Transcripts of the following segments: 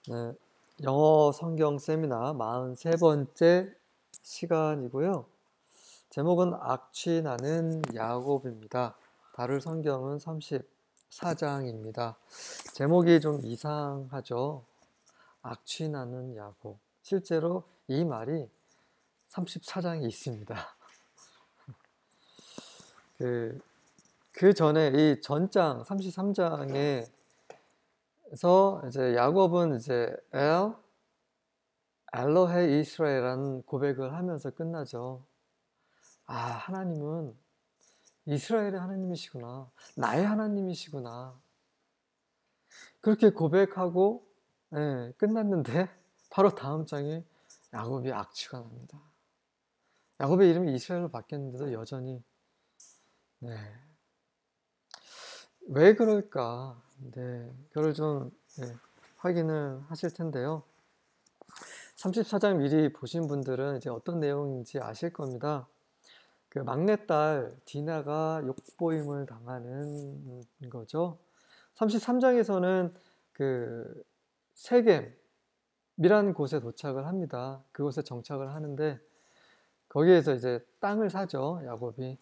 네, 영어 성경 세미나 43번째 시간이고요. 제목은 악취나는 야곱입니다. 다룰 성경은 34장입니다. 제목이 좀 이상하죠. 악취나는 야곱. 실제로 이 말이 34장에 있습니다. 그 전에 이 전장 33장에서 이제 야곱은 이제 엘로헤 이스라엘이라는 고백을 하면서 끝나죠. 아, 하나님은 이스라엘의 하나님이시구나. 나의 하나님이시구나. 그렇게 고백하고 끝났는데 바로 다음 장에 야곱이 악취가 납니다. 야곱의 이름이 이스라엘로 바뀌었는데도 여전히 왜 그럴까? 그걸 좀 확인을 하실 텐데요. 34장 미리 보신 분들은 이제 어떤 내용인지 아실 겁니다. 그 막내딸 디나가 욕보임을 당하는 거죠. 33장에서는 그 세겜이라는 곳에 도착을 합니다. 그곳에 정착을 하는데 거기에서 이제 땅을 사죠, 야곱이.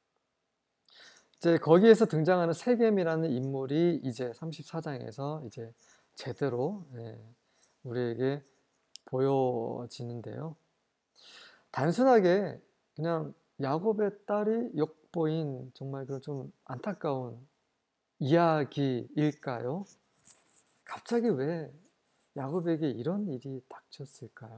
이제 거기에서 등장하는 세겜이라는 인물이 이제 34장에서 이제 제대로 우리에게 보여지는데요. 단순하게 그냥 야곱의 딸이 욕보인 정말 그런 좀 안타까운 이야기일까요? 갑자기 왜 야곱에게 이런 일이 닥쳤을까요?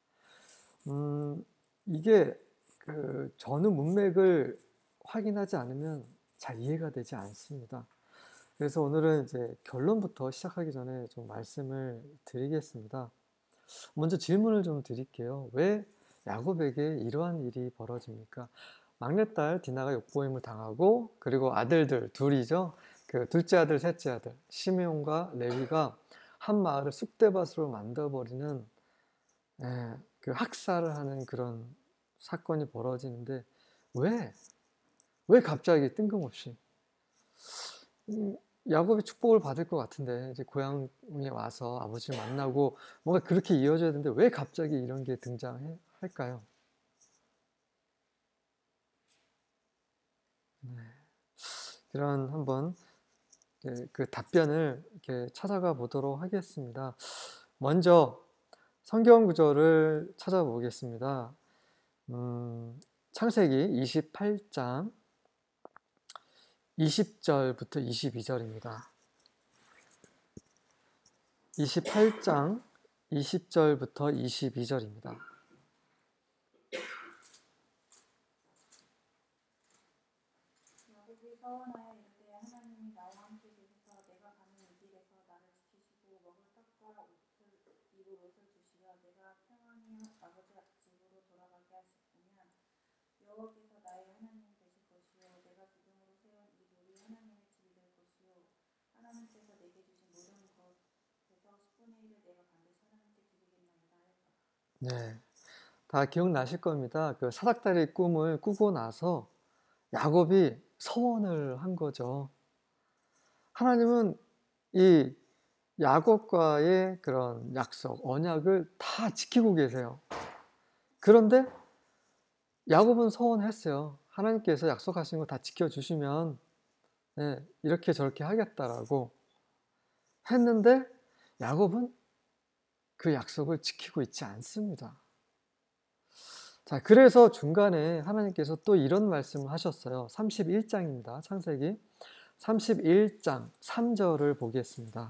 이게 그 전후 문맥을 확인하지 않으면 잘 이해가 되지 않습니다. 그래서 오늘은 이제 결론부터 시작하기 전에 좀 말씀을 드리겠습니다. 먼저 질문을 좀 드릴게요. 왜 야곱에게 이러한 일이 벌어집니까? 막내딸 디나가 욕보임을 당하고 그리고 아들들 둘이죠. 그 둘째 아들, 셋째 아들 시므온과 레위가 한 마을을 쑥대밭으로 만들어버리는 그 학살을 하는 그런 사건이 벌어지는데 왜 갑자기 뜬금없이 야곱이 축복을 받을 것 같은데 이제 고향에 와서 아버지를 만나고 뭔가 그렇게 이어져야 되는데 왜 갑자기 이런 게 등장할까요? 그런 한번 그 답변을 이렇게 찾아가 보도록 하겠습니다. 먼저 성경 구절을 찾아보겠습니다. 창세기 28장 20절부터 22절입니다. 28장 20절부터 22절입니다. 야곱이 서원하여 이르되 하나님이 나와 함께 계셔서 내가 가는 이 길에서 나를 지키시고 먹을 떡과 입을 옷을 주시어 내가 평안히 아버지 집으로 돌아가게 하시면 여호와께서 나의 하나님이 되실 것이요 내가 기둥으로 세운 이 돌이 하나님의 집이 될 것이요 하나님께서 내게 주신 모든 것에서 10분의 1을 내가 반드시 하나님께 드리겠나이다 할까. 네, 다 기억나실 겁니다. 그 사닥다리 꿈을 꾸고 나서 야곱이 서원을 한 거죠. 하나님은 이 야곱과의 그런 약속, 언약을 다 지키고 계세요. 그런데 야곱은 서원했어요. 하나님께서 약속하신 거 다 지켜주시면 이렇게 저렇게 하겠다라고 했는데 야곱은 그 약속을 지키고 있지 않습니다. 자, 그래서 중간에 하나님께서 또 이런 말씀을 하셨어요. 31장입니다. 창세기 31장 3절을 보겠습니다.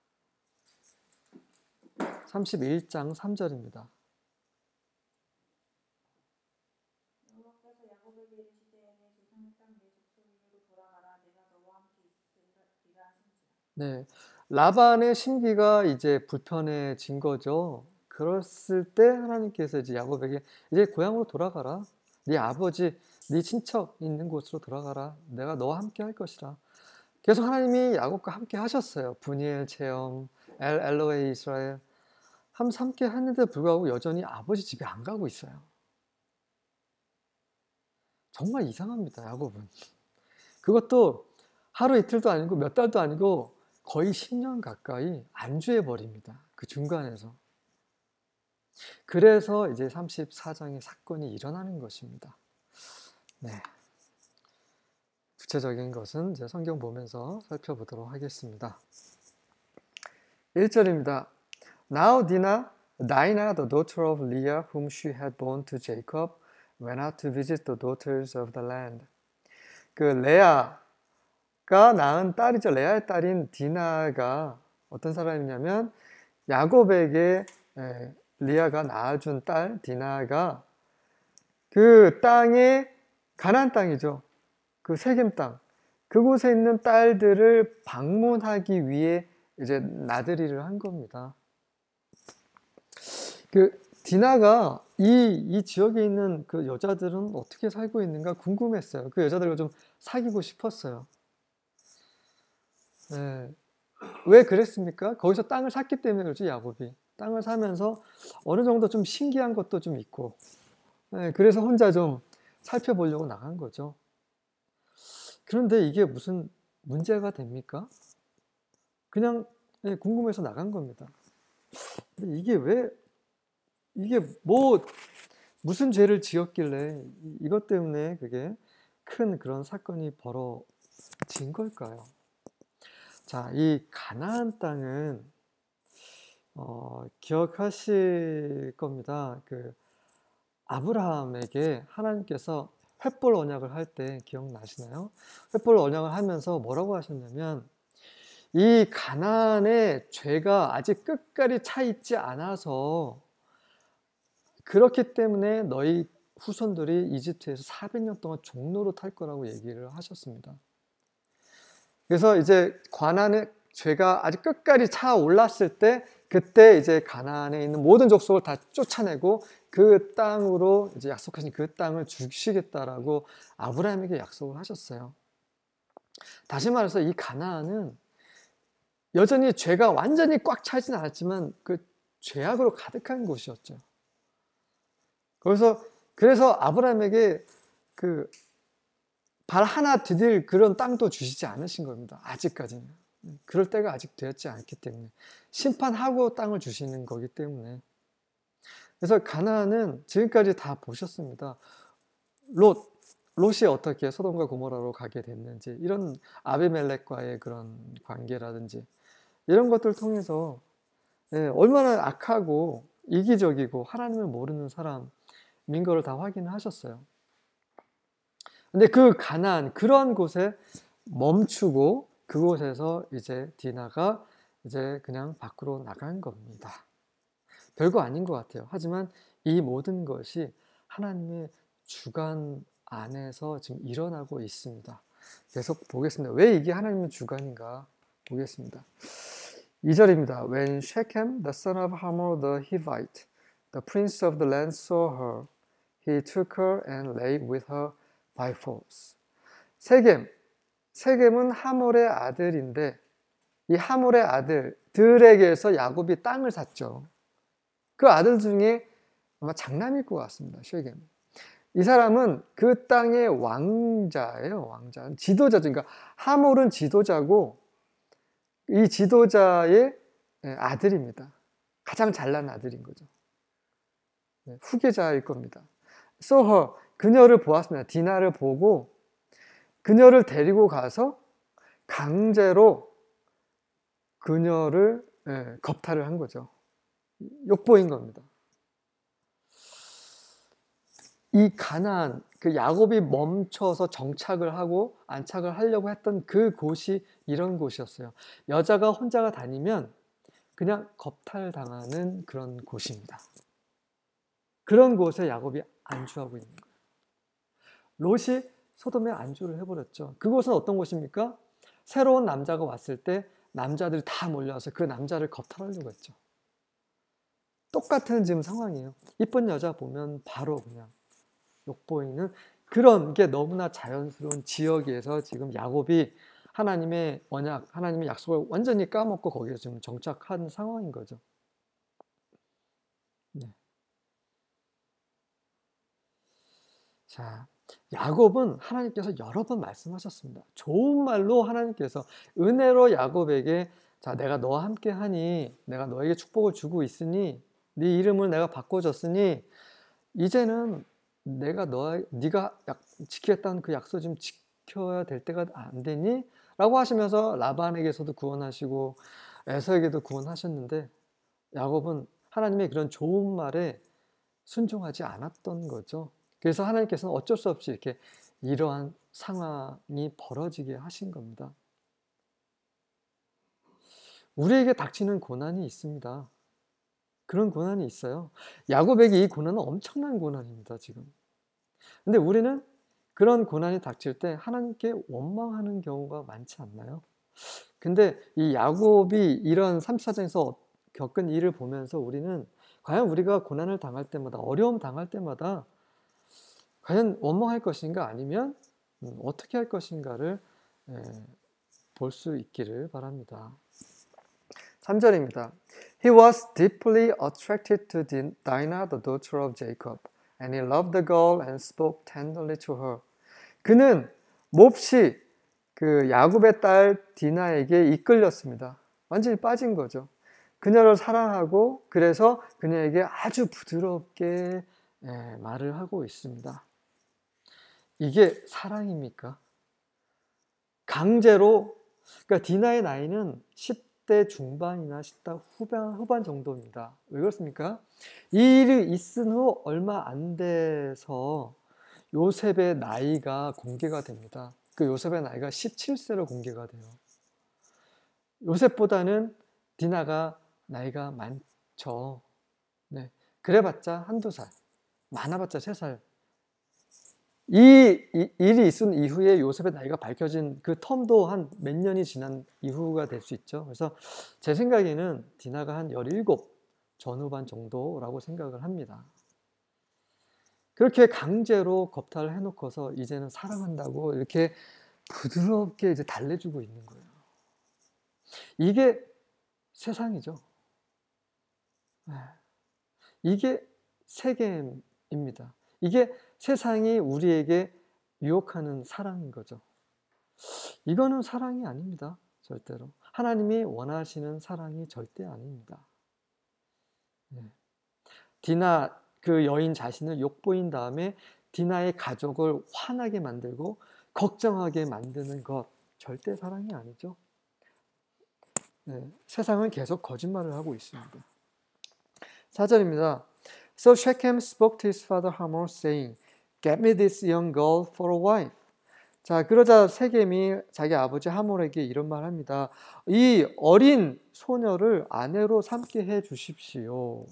31장 3절입니다. 여호와께서 야곱에게 이르시되 내 조상의 땅 내 족속에게로 돌아가라 내가 너와 함께 있으리라 하신지라. 네, 라반의 심기가 이제 불편해진 거죠. 그랬을 때 하나님께서 이제 야곱에게 이제 고향으로 돌아가라. 네 아버지, 네 친척 있는 곳으로 돌아가라. 내가 너와 함께 할 것이라. 계속 하나님이 야곱과 함께 하셨어요. 분이엘 체험, 엘로헤 이스라엘 하면서 함께 했는데 불구하고 여전히 아버지 집에 안 가고 있어요. 정말 이상합니다, 야곱은. 그것도 하루 이틀도 아니고 몇 달도 아니고 거의 10년 가까이 안주해 버립니다. 그 중간에서. 그래서 이제 34장의 사건이 일어나는 것입니다. 네. 구체적인 것은 이제 성경 보면서 살펴보도록 하겠습니다. 1절입니다. Now Dinah, the daughter of Leah, whom she had borne to Jacob, went out to visit the daughters of the land. 그 레아가 낳은 딸이죠. 레아의 딸인 디나가 어떤 사람이냐면 야곱에게 리아가 낳아준 딸 디나가 그 땅에 가나안 땅이죠. 그 세겜 땅. 그곳에 있는 딸들을 방문하기 위해 이제 나들이를 한 겁니다. 그 디나가 이 지역에 있는 그 여자들은 어떻게 살고 있는가 궁금했어요. 그 여자들과 좀 사귀고 싶었어요. 네. 왜 그랬습니까? 거기서 땅을 샀기 때문에 그렇죠, 야곱이. 땅을 사면서 어느 정도 좀 신기한 것도 좀 있고, 네, 그래서 혼자 좀 살펴보려고 나간 거죠. 그런데 이게 무슨 문제가 됩니까? 그냥 궁금해서 나간 겁니다. 근데 이게 무슨 죄를 지었길래 이것 때문에 그게 큰 그런 사건이 벌어진 걸까요? 자, 이 가나안 땅은 기억하실 겁니다. 그 아브라함에게 하나님께서 횃불 언약을 할 때 기억나시나요? 횃불 언약을 하면서 뭐라고 하셨냐면 이 가나안의 죄가 아직 끝까지 차 있지 않아서 그렇기 때문에 너희 후손들이 이집트에서 400년 동안 종로로 탈 거라고 얘기를 하셨습니다. 그래서 이제 가나안의 죄가 아직 끝까지 차 올랐을 때 그때 이제 가나안에 있는 모든 족속을 다 쫓아내고 그 땅으로 이제 약속하신 그 땅을 주시겠다라고 아브라함에게 약속을 하셨어요. 다시 말해서 이 가나안은 여전히 죄가 완전히 꽉 차진 않았지만 그 죄악으로 가득한 곳이었죠. 그래서 아브라함에게 그 발 하나 디딜 그런 땅도 주시지 않으신 겁니다. 아직까지는. 그럴 때가 아직 되었지 않기 때문에. 심판하고 땅을 주시는 거기 때문에. 그래서 가나안은 지금까지 다 보셨습니다. 롯이 어떻게 소돔과 고모라로 가게 됐는지, 이런 아비멜렉과의 그런 관계라든지, 이런 것들을 통해서 얼마나 악하고 이기적이고 하나님을 모르는 사람인 거를 다 확인하셨어요. 근데 그 가나안 그런 곳에 멈추고 그곳에서 이제 디나가 이제 그냥 밖으로 나간 겁니다. 별거 아닌 것 같아요. 하지만 이 모든 것이 하나님의 주관 안에서 지금 일어나고 있습니다. 계속 보겠습니다. 왜 이게 하나님의 주관인가 보겠습니다. 2절입니다. When Shechem, the son of Hamor the Hivite, the prince of the land saw her, he took her and lay with her by force. 세겜은 하몰의 아들인데 이 하몰의 아들들에게서 야곱이 땅을 샀죠. 그 아들 중에 아마 장남일 것 같습니다. 쉐겜. 이 사람은 그 땅의 왕자예요. 왕자. 지도자죠. 그러니까 하몰은 지도자고 이 지도자의 아들입니다. 가장 잘난 아들인 거죠. 후계자일 겁니다. So her, 그녀를 보았습니다. 디나를 보고 그녀를 데리고 가서 강제로 그녀를 겁탈을 한 거죠. 욕보인 겁니다. 이 가나안, 그 야곱이 멈춰서 정착을 하고 안착을 하려고 했던 그 곳이 이런 곳이었어요. 여자가 혼자가 다니면 그냥 겁탈당하는 그런 곳입니다. 그런 곳에 야곱이 안주하고 있는 거예요. 롯이 소돔에 안주를 해버렸죠. 그곳은 어떤 곳입니까? 새로운 남자가 왔을 때 남자들이 다 몰려와서 그 남자를 겁탈하려고 했죠. 똑같은 지금 상황이에요. 이쁜 여자 보면 바로 그냥 욕보이는 그런 게 너무나 자연스러운 지역에서 지금 야곱이 하나님의 언약, 하나님의 약속을 완전히 까먹고 거기에 지금 정착한 상황인 거죠. 네. 자, 야곱은 하나님께서 여러 번 말씀하셨습니다. 좋은 말로 하나님께서 은혜로 야곱에게 자, 내가 너와 함께 하니 내가 너에게 축복을 주고 있으니 네 이름을 내가 바꿔줬으니 이제는 내가 네가 지키겠다는 그 약속 좀 지켜야 될 때가 안 되니? 라고 하시면서 라반에게서도 구원하시고 에서에게도 구원하셨는데 야곱은 하나님의 그런 좋은 말에 순종하지 않았던 거죠. 그래서 하나님께서는 어쩔 수 없이 이렇게 이러한 상황이 벌어지게 하신 겁니다. 우리에게 닥치는 고난이 있습니다. 그런 고난이 있어요. 야곱에게 이 고난은 엄청난 고난입니다, 지금. 근데 우리는 그런 고난이 닥칠 때 하나님께 원망하는 경우가 많지 않나요? 근데 이 야곱이 이런 34장에서 겪은 일을 보면서 우리는 과연 우리가 고난을 당할 때마다, 어려움 당할 때마다 과연 원망할 것인가 아니면 어떻게 할 것인가를 볼 수 있기를 바랍니다. 3절입니다. He was deeply attracted to Dinah, the daughter of Jacob, and he loved the girl and spoke tenderly to her. 그는 몹시 그 야곱의 딸 디나에게 이끌렸습니다. 완전히 빠진 거죠. 그녀를 사랑하고 그래서 그녀에게 아주 부드럽게 말을 하고 있습니다. 이게 사랑입니까? 강제로, 그러니까 디나의 나이는 10대 중반이나 10대 후반 정도입니다. 왜 그렇습니까? 이 일이 있은 후 얼마 안 돼서 요셉의 나이가 공개가 됩니다. 그 요셉의 나이가 17세로 공개가 돼요. 요셉보다는 디나가 나이가 많죠. 네. 그래봤자 한두 살, 많아봤자 3살. 이 일이 있은 이후에 요셉의 나이가 밝혀진 그 텀도 한 몇 년이 지난 이후가 될 수 있죠. 그래서 제 생각에는 디나가 한 17 전후반 정도라고 생각을 합니다. 그렇게 강제로 겁탈을 해놓고서 이제는 사랑한다고 이렇게 부드럽게 이제 달래주고 있는 거예요. 이게 세상이죠. 이게 세겜입니다. 이게 세상이 우리에게 유혹하는 사랑인 거죠. 이거는 사랑이 아닙니다. 절대로. 하나님이 원하시는 사랑이 절대 아닙니다. 디나 그 여인 자신을 욕보인 다음에 디나의 가족을 화나게 만들고 걱정하게 만드는 것 절대 사랑이 아니죠. 세상은 계속 거짓말을 하고 있습니다. 4절입니다. So Shechem spoke to his father Hamor, saying, Get me this young girl for a wife. 자, 그러자 세겜이 자기 아버지 하몰에게 이런 말 합니다. 이 어린 소녀를 아내로 삼게 해 주십시오.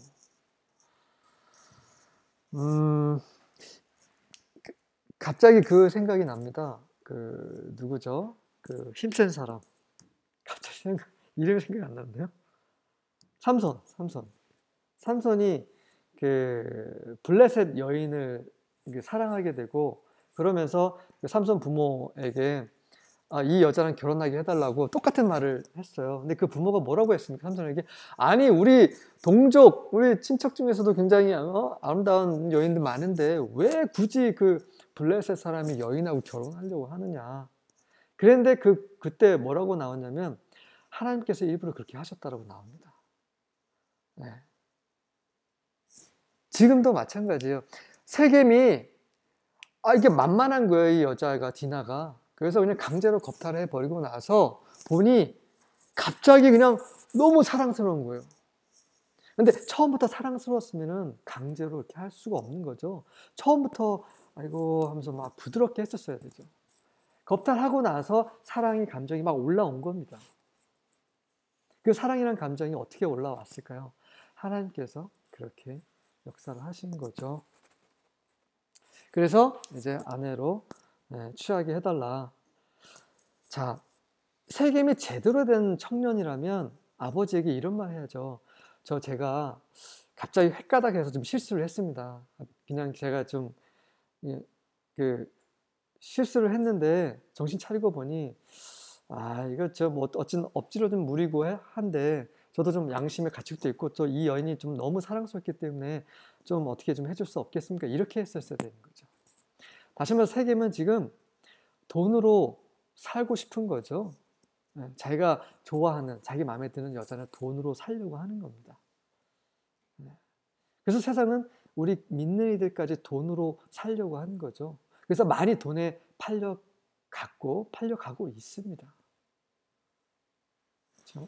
갑자기 그 생각이 납니다. 그 누구죠? 그 힘센 사람. 갑자기 이름이 생각이 안 나는데요. 삼손이 그 블레셋 여인을 사랑하게 되고 그러면서 삼손 부모에게 이 여자랑 결혼하게 해달라고 똑같은 말을 했어요. 근데 그 부모가 뭐라고 했습니까? 삼손에게 아니 우리 동족, 우리 친척 중에서도 굉장히 아름다운 여인들 많은데 왜 굳이 그 블레셋 사람이 여인하고 결혼하려고 하느냐. 그런데 그때 뭐라고 나왔냐면 하나님께서 일부러 그렇게 하셨다라고 나옵니다. 네. 지금도 마찬가지예요. 세겜이 이게 만만한 거예요. 이 여자가 디나가. 그래서 그냥 강제로 겁탈을 해버리고 나서 보니 갑자기 그냥 너무 사랑스러운 거예요. 근데 처음부터 사랑스러웠으면 강제로 이렇게 할 수가 없는 거죠. 처음부터 아이고 하면서 막 부드럽게 했었어야 되죠. 겁탈하고 나서 사랑의 감정이 막 올라온 겁니다. 그 사랑이라는 감정이 어떻게 올라왔을까요? 하나님께서 그렇게 역사를 하신 거죠. 그래서 이제 아내로 취하게 해달라. 자, 세겜이 제대로 된 청년이라면 아버지에게 이런 말 해야죠. 제가 갑자기 헷가닥해서 좀 실수를 했습니다. 그냥 제가 좀 실수를 했는데 정신 차리고 보니 이거 어쨌든 억지로 좀 무리고 한데 저도 좀 양심의 가책도 있고 또 이 여인이 좀 너무 사랑스럽기 때문에 좀 어떻게 좀 해줄 수 없겠습니까? 이렇게 했었어야 되는 거죠. 다시 말해서 세겜은 지금 돈으로 살고 싶은 거죠. 자기가 좋아하는, 자기 마음에 드는 여자를 돈으로 살려고 하는 겁니다. 그래서 세상은 우리 믿는 이들까지 돈으로 살려고 하는 거죠. 그래서 많이 돈에 팔려가고 있습니다. 그렇죠?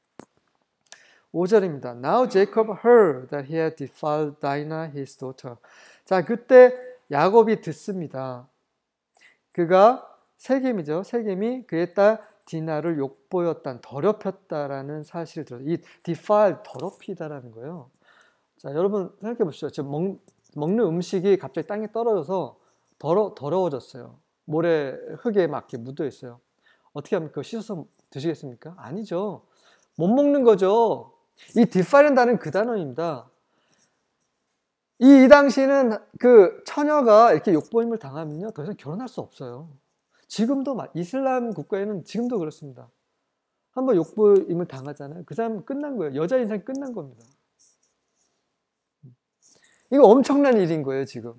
5절입니다. Now Jacob heard that he had defiled Dinah his daughter. 자, 그때 야곱이 듣습니다. 그가 세겜이죠. 세겜이 그의 딸 디나를 욕보였단, 더럽혔다라는 사실을 들어요. 이 defile, 더럽히다라는 거예요. 자, 여러분 생각해 보시죠. 지금 먹는 음식이 갑자기 땅에 떨어져서 더러워졌어요. 모래, 흙에 막 이렇게 묻어 있어요. 어떻게 합니까? 그거 씻어서 드시겠습니까? 아니죠. 못 먹는 거죠. 이 defile이라는 단어는 그 단어입니다. 이 당시에는 그 처녀가 이렇게 욕보임을 당하면요, 더 이상 결혼할 수 없어요. 지금도 이슬람 국가에는 지금도 그렇습니다. 한번 욕보임을 당하잖아요. 그 사람 끝난 거예요. 여자 인생이 끝난 겁니다. 이거 엄청난 일인 거예요, 지금.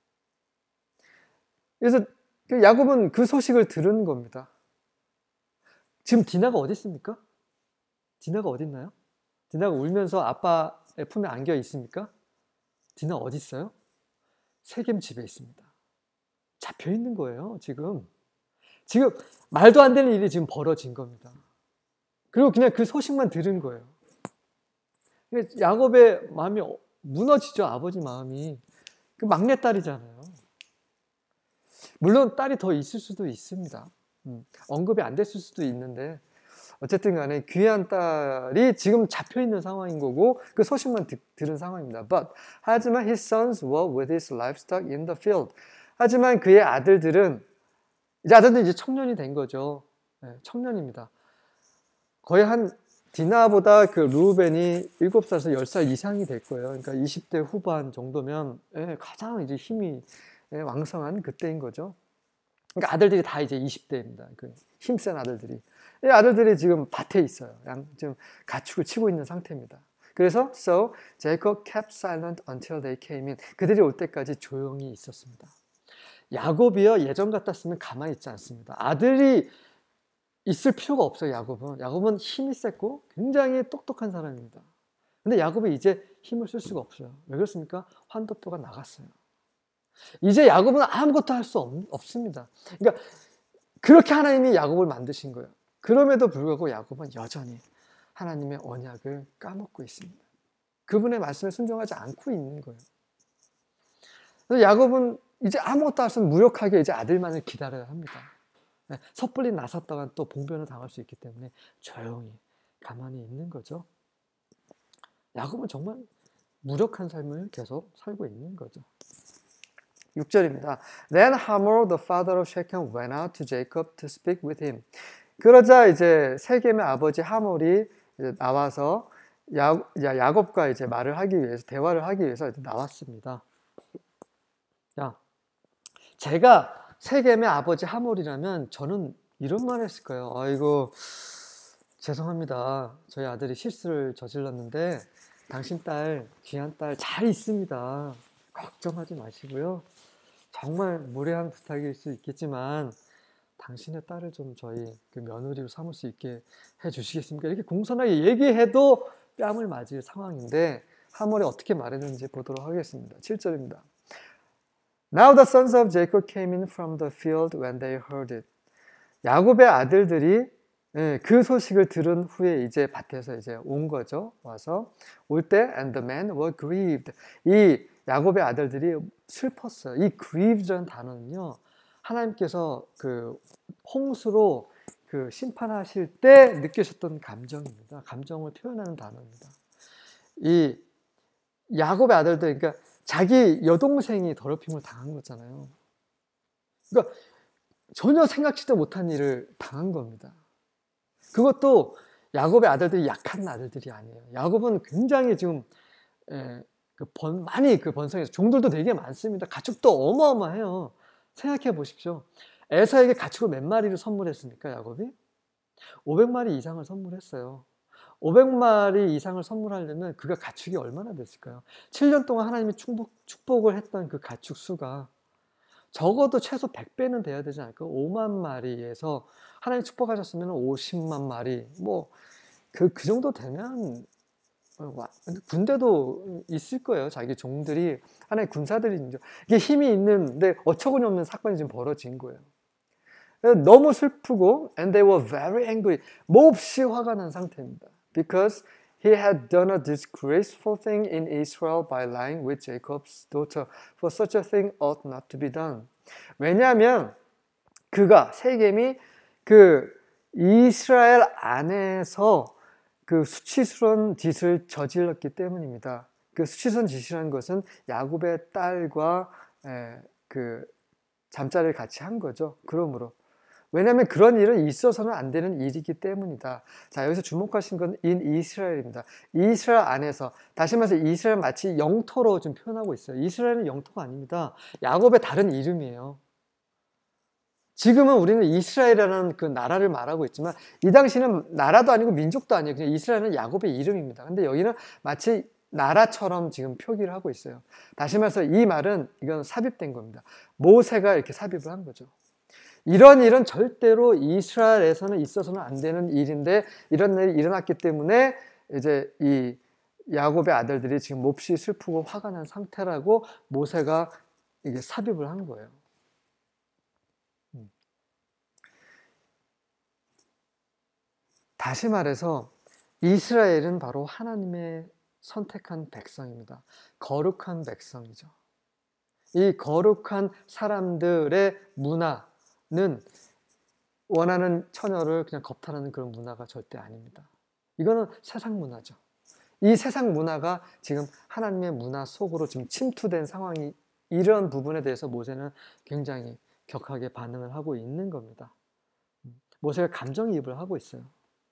그래서 야곱은 그 소식을 들은 겁니다. 지금 디나가 어디 있습니까? 디나가 어디 있나요? 디나가 울면서 아빠의 품에 안겨 있습니까? 디나 어디 있어요? 세겜 집에 있습니다. 잡혀 있는 거예요, 지금. 지금 말도 안 되는 일이 지금 벌어진 겁니다. 그리고 그냥 그 소식만 들은 거예요. 야곱의 마음이 무너지죠, 아버지 마음이. 그 막내딸이잖아요. 물론 딸이 더 있을 수도 있습니다. 언급이 안 됐을 수도 있는데 어쨌든 간에 귀한 딸이 지금 잡혀있는 상황인 거고 그 소식만 들은 상황입니다. 하지만 his sons were with his livestock in the field. 하지만 그의 아들들은 이제 청년이 된 거죠. 네, 청년입니다. 거의 한 디나보다 그 루벤이 7살에서 10살 이상이 될 거예요. 그러니까 20대 후반 정도면 가장 이제 힘이 왕성한 그때인 거죠. 그러니까 아들들이 다 이제 20대입니다. 그 힘센 아들들이. 이 아들들이 지금 밭에 있어요. 지금 가축을 치고 있는 상태입니다. 그래서 So Jacob kept silent until they came in. 그들이 올 때까지 조용히 있었습니다. 야곱이요, 예전 같았으면 가만히 있지 않습니다. 아들이 있을 필요가 없어요, 야곱은. 야곱은 힘이 셌고 굉장히 똑똑한 사람입니다. 근데 야곱이 이제 힘을 쓸 수가 없어요. 왜 그렇습니까? 환도표가 나갔어요. 이제 야곱은 아무것도 할 수 없습니다. 그러니까 그렇게 하나님이 야곱을 만드신 거예요. 그럼에도 불구하고 야곱은 여전히 하나님의 언약을 까먹고 있습니다. 그분의 말씀에 순종하지 않고 있는 거예요. 그래서 야곱은 이제 아무것도 할 수 없는 무력하게 이제 아들만을 기다려야 합니다. 섣불리 나섰다가 또 봉변을 당할 수 있기 때문에 조용히 가만히 있는 거죠. 야곱은 정말 무력한 삶을 계속 살고 있는 거죠. 6절입니다. Then Hamor, the father of Shechem, went out to Jacob to speak with him. 그러자 이제 세겜의 아버지 하몰이 이제 나와서 야곱과 이제 말을 하기 위해서, 대화를 하기 위해서 이제 나왔습니다. 야, 제가 세겜의 아버지 하몰이라면 저는 이런 말 했을 거예요. 아이고, 죄송합니다. 저희 아들이 실수를 저질렀는데 당신 딸, 귀한 딸 잘 있습니다. 걱정하지 마시고요. 정말 무례한 부탁일 수 있겠지만 당신의 딸을 좀 저희 그 며느리로 삼을 수 있게 해주시겠습니까? 이렇게 공손하게 얘기해도 뺨을 맞을 상황인데 하몰이 어떻게 말했는지 보도록 하겠습니다. 7절입니다. Now the sons of Jacob came in from the field when they heard it. 야곱의 아들들이 그 소식을 들은 후에 이제 밭에서 이제 온 거죠. 와서 올 때 and the men were grieved. 이 야곱의 아들들이 슬펐어요. 이 grieved라는 단어는요, 하나님께서 그 홍수로 그 심판하실 때 느끼셨던 감정입니다. 감정을 표현하는 단어입니다. 이 야곱의 아들들, 그러니까 자기 여동생이 더럽힘을 당한 거잖아요. 그러니까 전혀 생각지도 못한 일을 당한 겁니다. 그것도 야곱의 아들들이 약한 아들들이 아니에요. 야곱은 굉장히 지금 많이 그 번성해서 종들도 되게 많습니다. 가축도 어마어마해요. 생각해 보십시오. 에사에게 가축을 몇 마리를 선물했습니까, 야곱이? 500마리 이상을 선물했어요. 500마리 이상을 선물하려면 그가 가축이 얼마나 됐을까요? 7년 동안 하나님이 축복을 했던 그 가축 수가 적어도 최소 100배는 돼야 되지 않을까? 5만 마리에서 하나님 축복하셨으면 50만 마리, 뭐 그 정도 되면 군대도 있을 거예요. 자기 종들이 하나의 군사들이 이게 힘이 있는데 어처구니 없는 사건이 지금 벌어진 거예요. 너무 슬프고 and they were very angry. 몹시 화가 난 상태입니다. Because he had done a disgraceful thing in Israel by lying with Jacob's daughter. For such a thing ought not to be done. 왜냐하면 그가 세겜이 그 이스라엘 안에서 그 수치스러운 짓을 저질렀기 때문입니다. 그 수치스러운 짓이라는 것은 야곱의 딸과 그 잠자리를 같이 한 거죠. 그러므로 왜냐하면 그런 일은 있어서는 안 되는 일이기 때문이다. 자, 여기서 주목하신 건 in 이스라엘입니다. 이스라엘 안에서, 다시 말해서 이스라엘 마치 영토로 좀 표현하고 있어요. 이스라엘은 영토가 아닙니다. 야곱의 다른 이름이에요. 지금은 우리는 이스라엘이라는 그 나라를 말하고 있지만 이 당시는 나라도 아니고 민족도 아니에요. 그냥 이스라엘은 야곱의 이름입니다. 근데 여기는 마치 나라처럼 지금 표기를 하고 있어요. 다시 말해서 이 말은 이건 삽입된 겁니다. 모세가 이렇게 삽입을 한 거죠. 이런 일은 절대로 이스라엘에서는 있어서는 안 되는 일인데 이런 일이 일어났기 때문에 이제 이 야곱의 아들들이 지금 몹시 슬프고 화가 난 상태라고 모세가 이게 삽입을 한 거예요. 다시 말해서 이스라엘은 바로 하나님의 선택한 백성입니다. 거룩한 백성이죠. 이 거룩한 사람들의 문화는 원하는 처녀를 그냥 겁탈하는 그런 문화가 절대 아닙니다. 이거는 세상 문화죠. 이 세상 문화가 지금 하나님의 문화 속으로 지금 침투된 상황이, 이런 부분에 대해서 모세는 굉장히 격하게 반응을 하고 있는 겁니다. 모세가 감정이입을 하고 있어요.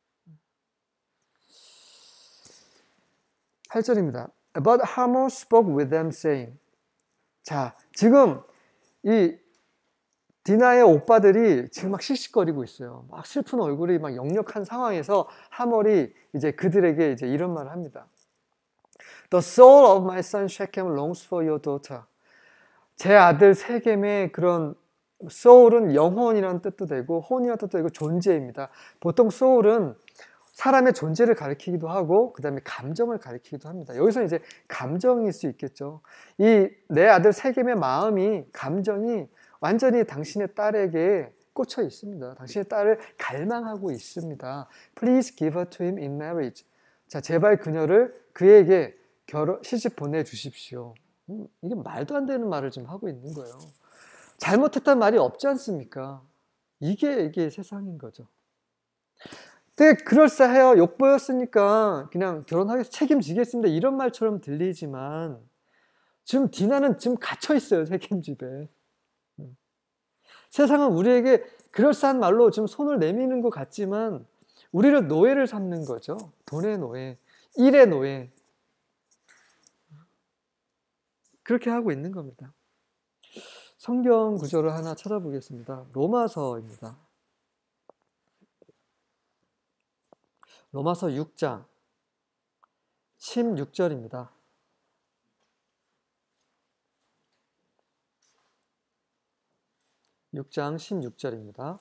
8절입니다. But Hamor spoke with them saying. 자, 지금 이 디나의 오빠들이 지금 막 씩씩거리고 있어요. 막 슬픈 얼굴이 막 역력한 상황에서 하몰이 이제 그들에게 이제 이런 말을 합니다. The soul of my son Shechem longs for your daughter. 제 아들 세겜의 그런 soul은 영혼이라는 뜻도 되고 혼이라는 뜻도 되고 존재입니다. 보통 soul은 사람의 존재를 가리키기도 하고 그 다음에 감정을 가리키기도 합니다. 여기서 이제 감정일 수 있겠죠. 이 내 아들 세겜의 마음이, 감정이 완전히 당신의 딸에게 꽂혀 있습니다. 당신의 딸을 갈망하고 있습니다. Please give her to him in marriage. 자, 제발 그녀를 그에게 시집 보내주십시오. 이게 말도 안 되는 말을 지금 하고 있는 거예요. 잘못했단 말이 없지 않습니까? 이게 세상인 거죠. 되게 그럴싸해요. 욕보였으니까 그냥 결혼하겠습니다. 책임지겠습니다. 이런 말처럼 들리지만 지금 디나는 지금 갇혀 있어요. 세겜 집에. 세상은 우리에게 그럴싸한 말로 지금 손을 내미는 것 같지만 우리를 노예를 삼는 거죠. 돈의 노예, 일의 노예. 그렇게 하고 있는 겁니다. 성경 구절을 하나 찾아보겠습니다. 로마서입니다. 로마서 6장 16절입니다. 6장 16절입니다.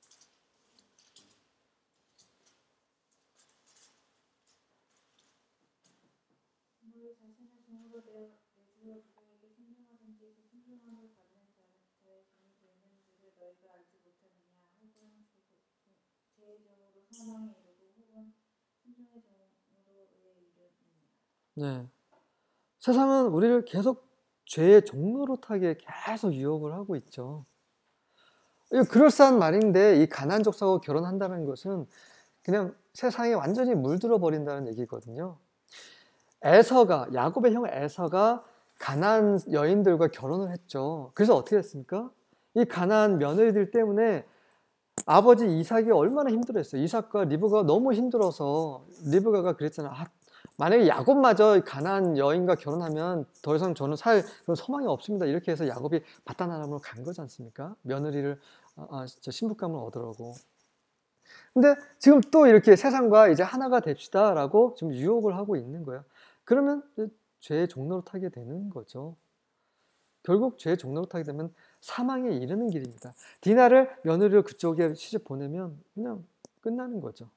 너희 자신의 종으로 내주어 누구에게 순종하든지 그 순종함을 받는 자의 종이 되는 줄을 너희가 알지 못하느냐. 혹은 죄의 종으로 사망에 이르고 혹은 순종의 종으로 의에 이르느냐. 네. 세상은 우리를 계속 죄의 종노릇하게 계속 유혹을 하고 있죠. 이거 그럴싸한 말인데 이 가나안 족속하고 결혼한다는 것은 그냥 세상에 완전히 물들어 버린다는 얘기거든요. 에서가, 야곱의 형 에서가 가나안 여인들과 결혼을 했죠. 그래서 어떻게 됐습니까? 이 가나안 며느리들 때문에 아버지 이삭이 얼마나 힘들었어요. 이삭과 리브가가 너무 힘들어서 리브가가 그랬잖아. 만약에 야곱마저 가나안 여인과 결혼하면 더 이상 저는 살 그런 소망이 없습니다. 이렇게 해서 야곱이 바다나람으로 간 거지 않습니까? 며느리를 신부감을 얻으라고. 근데 지금 또 이렇게 세상과 이제 하나가 됩시다라고 지금 유혹을 하고 있는 거예요. 그러면 죄의 종로로 타게 되는 거죠. 결국 죄의 종로로 타게 되면 사망에 이르는 길입니다. 디나를 며느리로 그쪽에 시집 보내면 그냥 끝나는 거죠.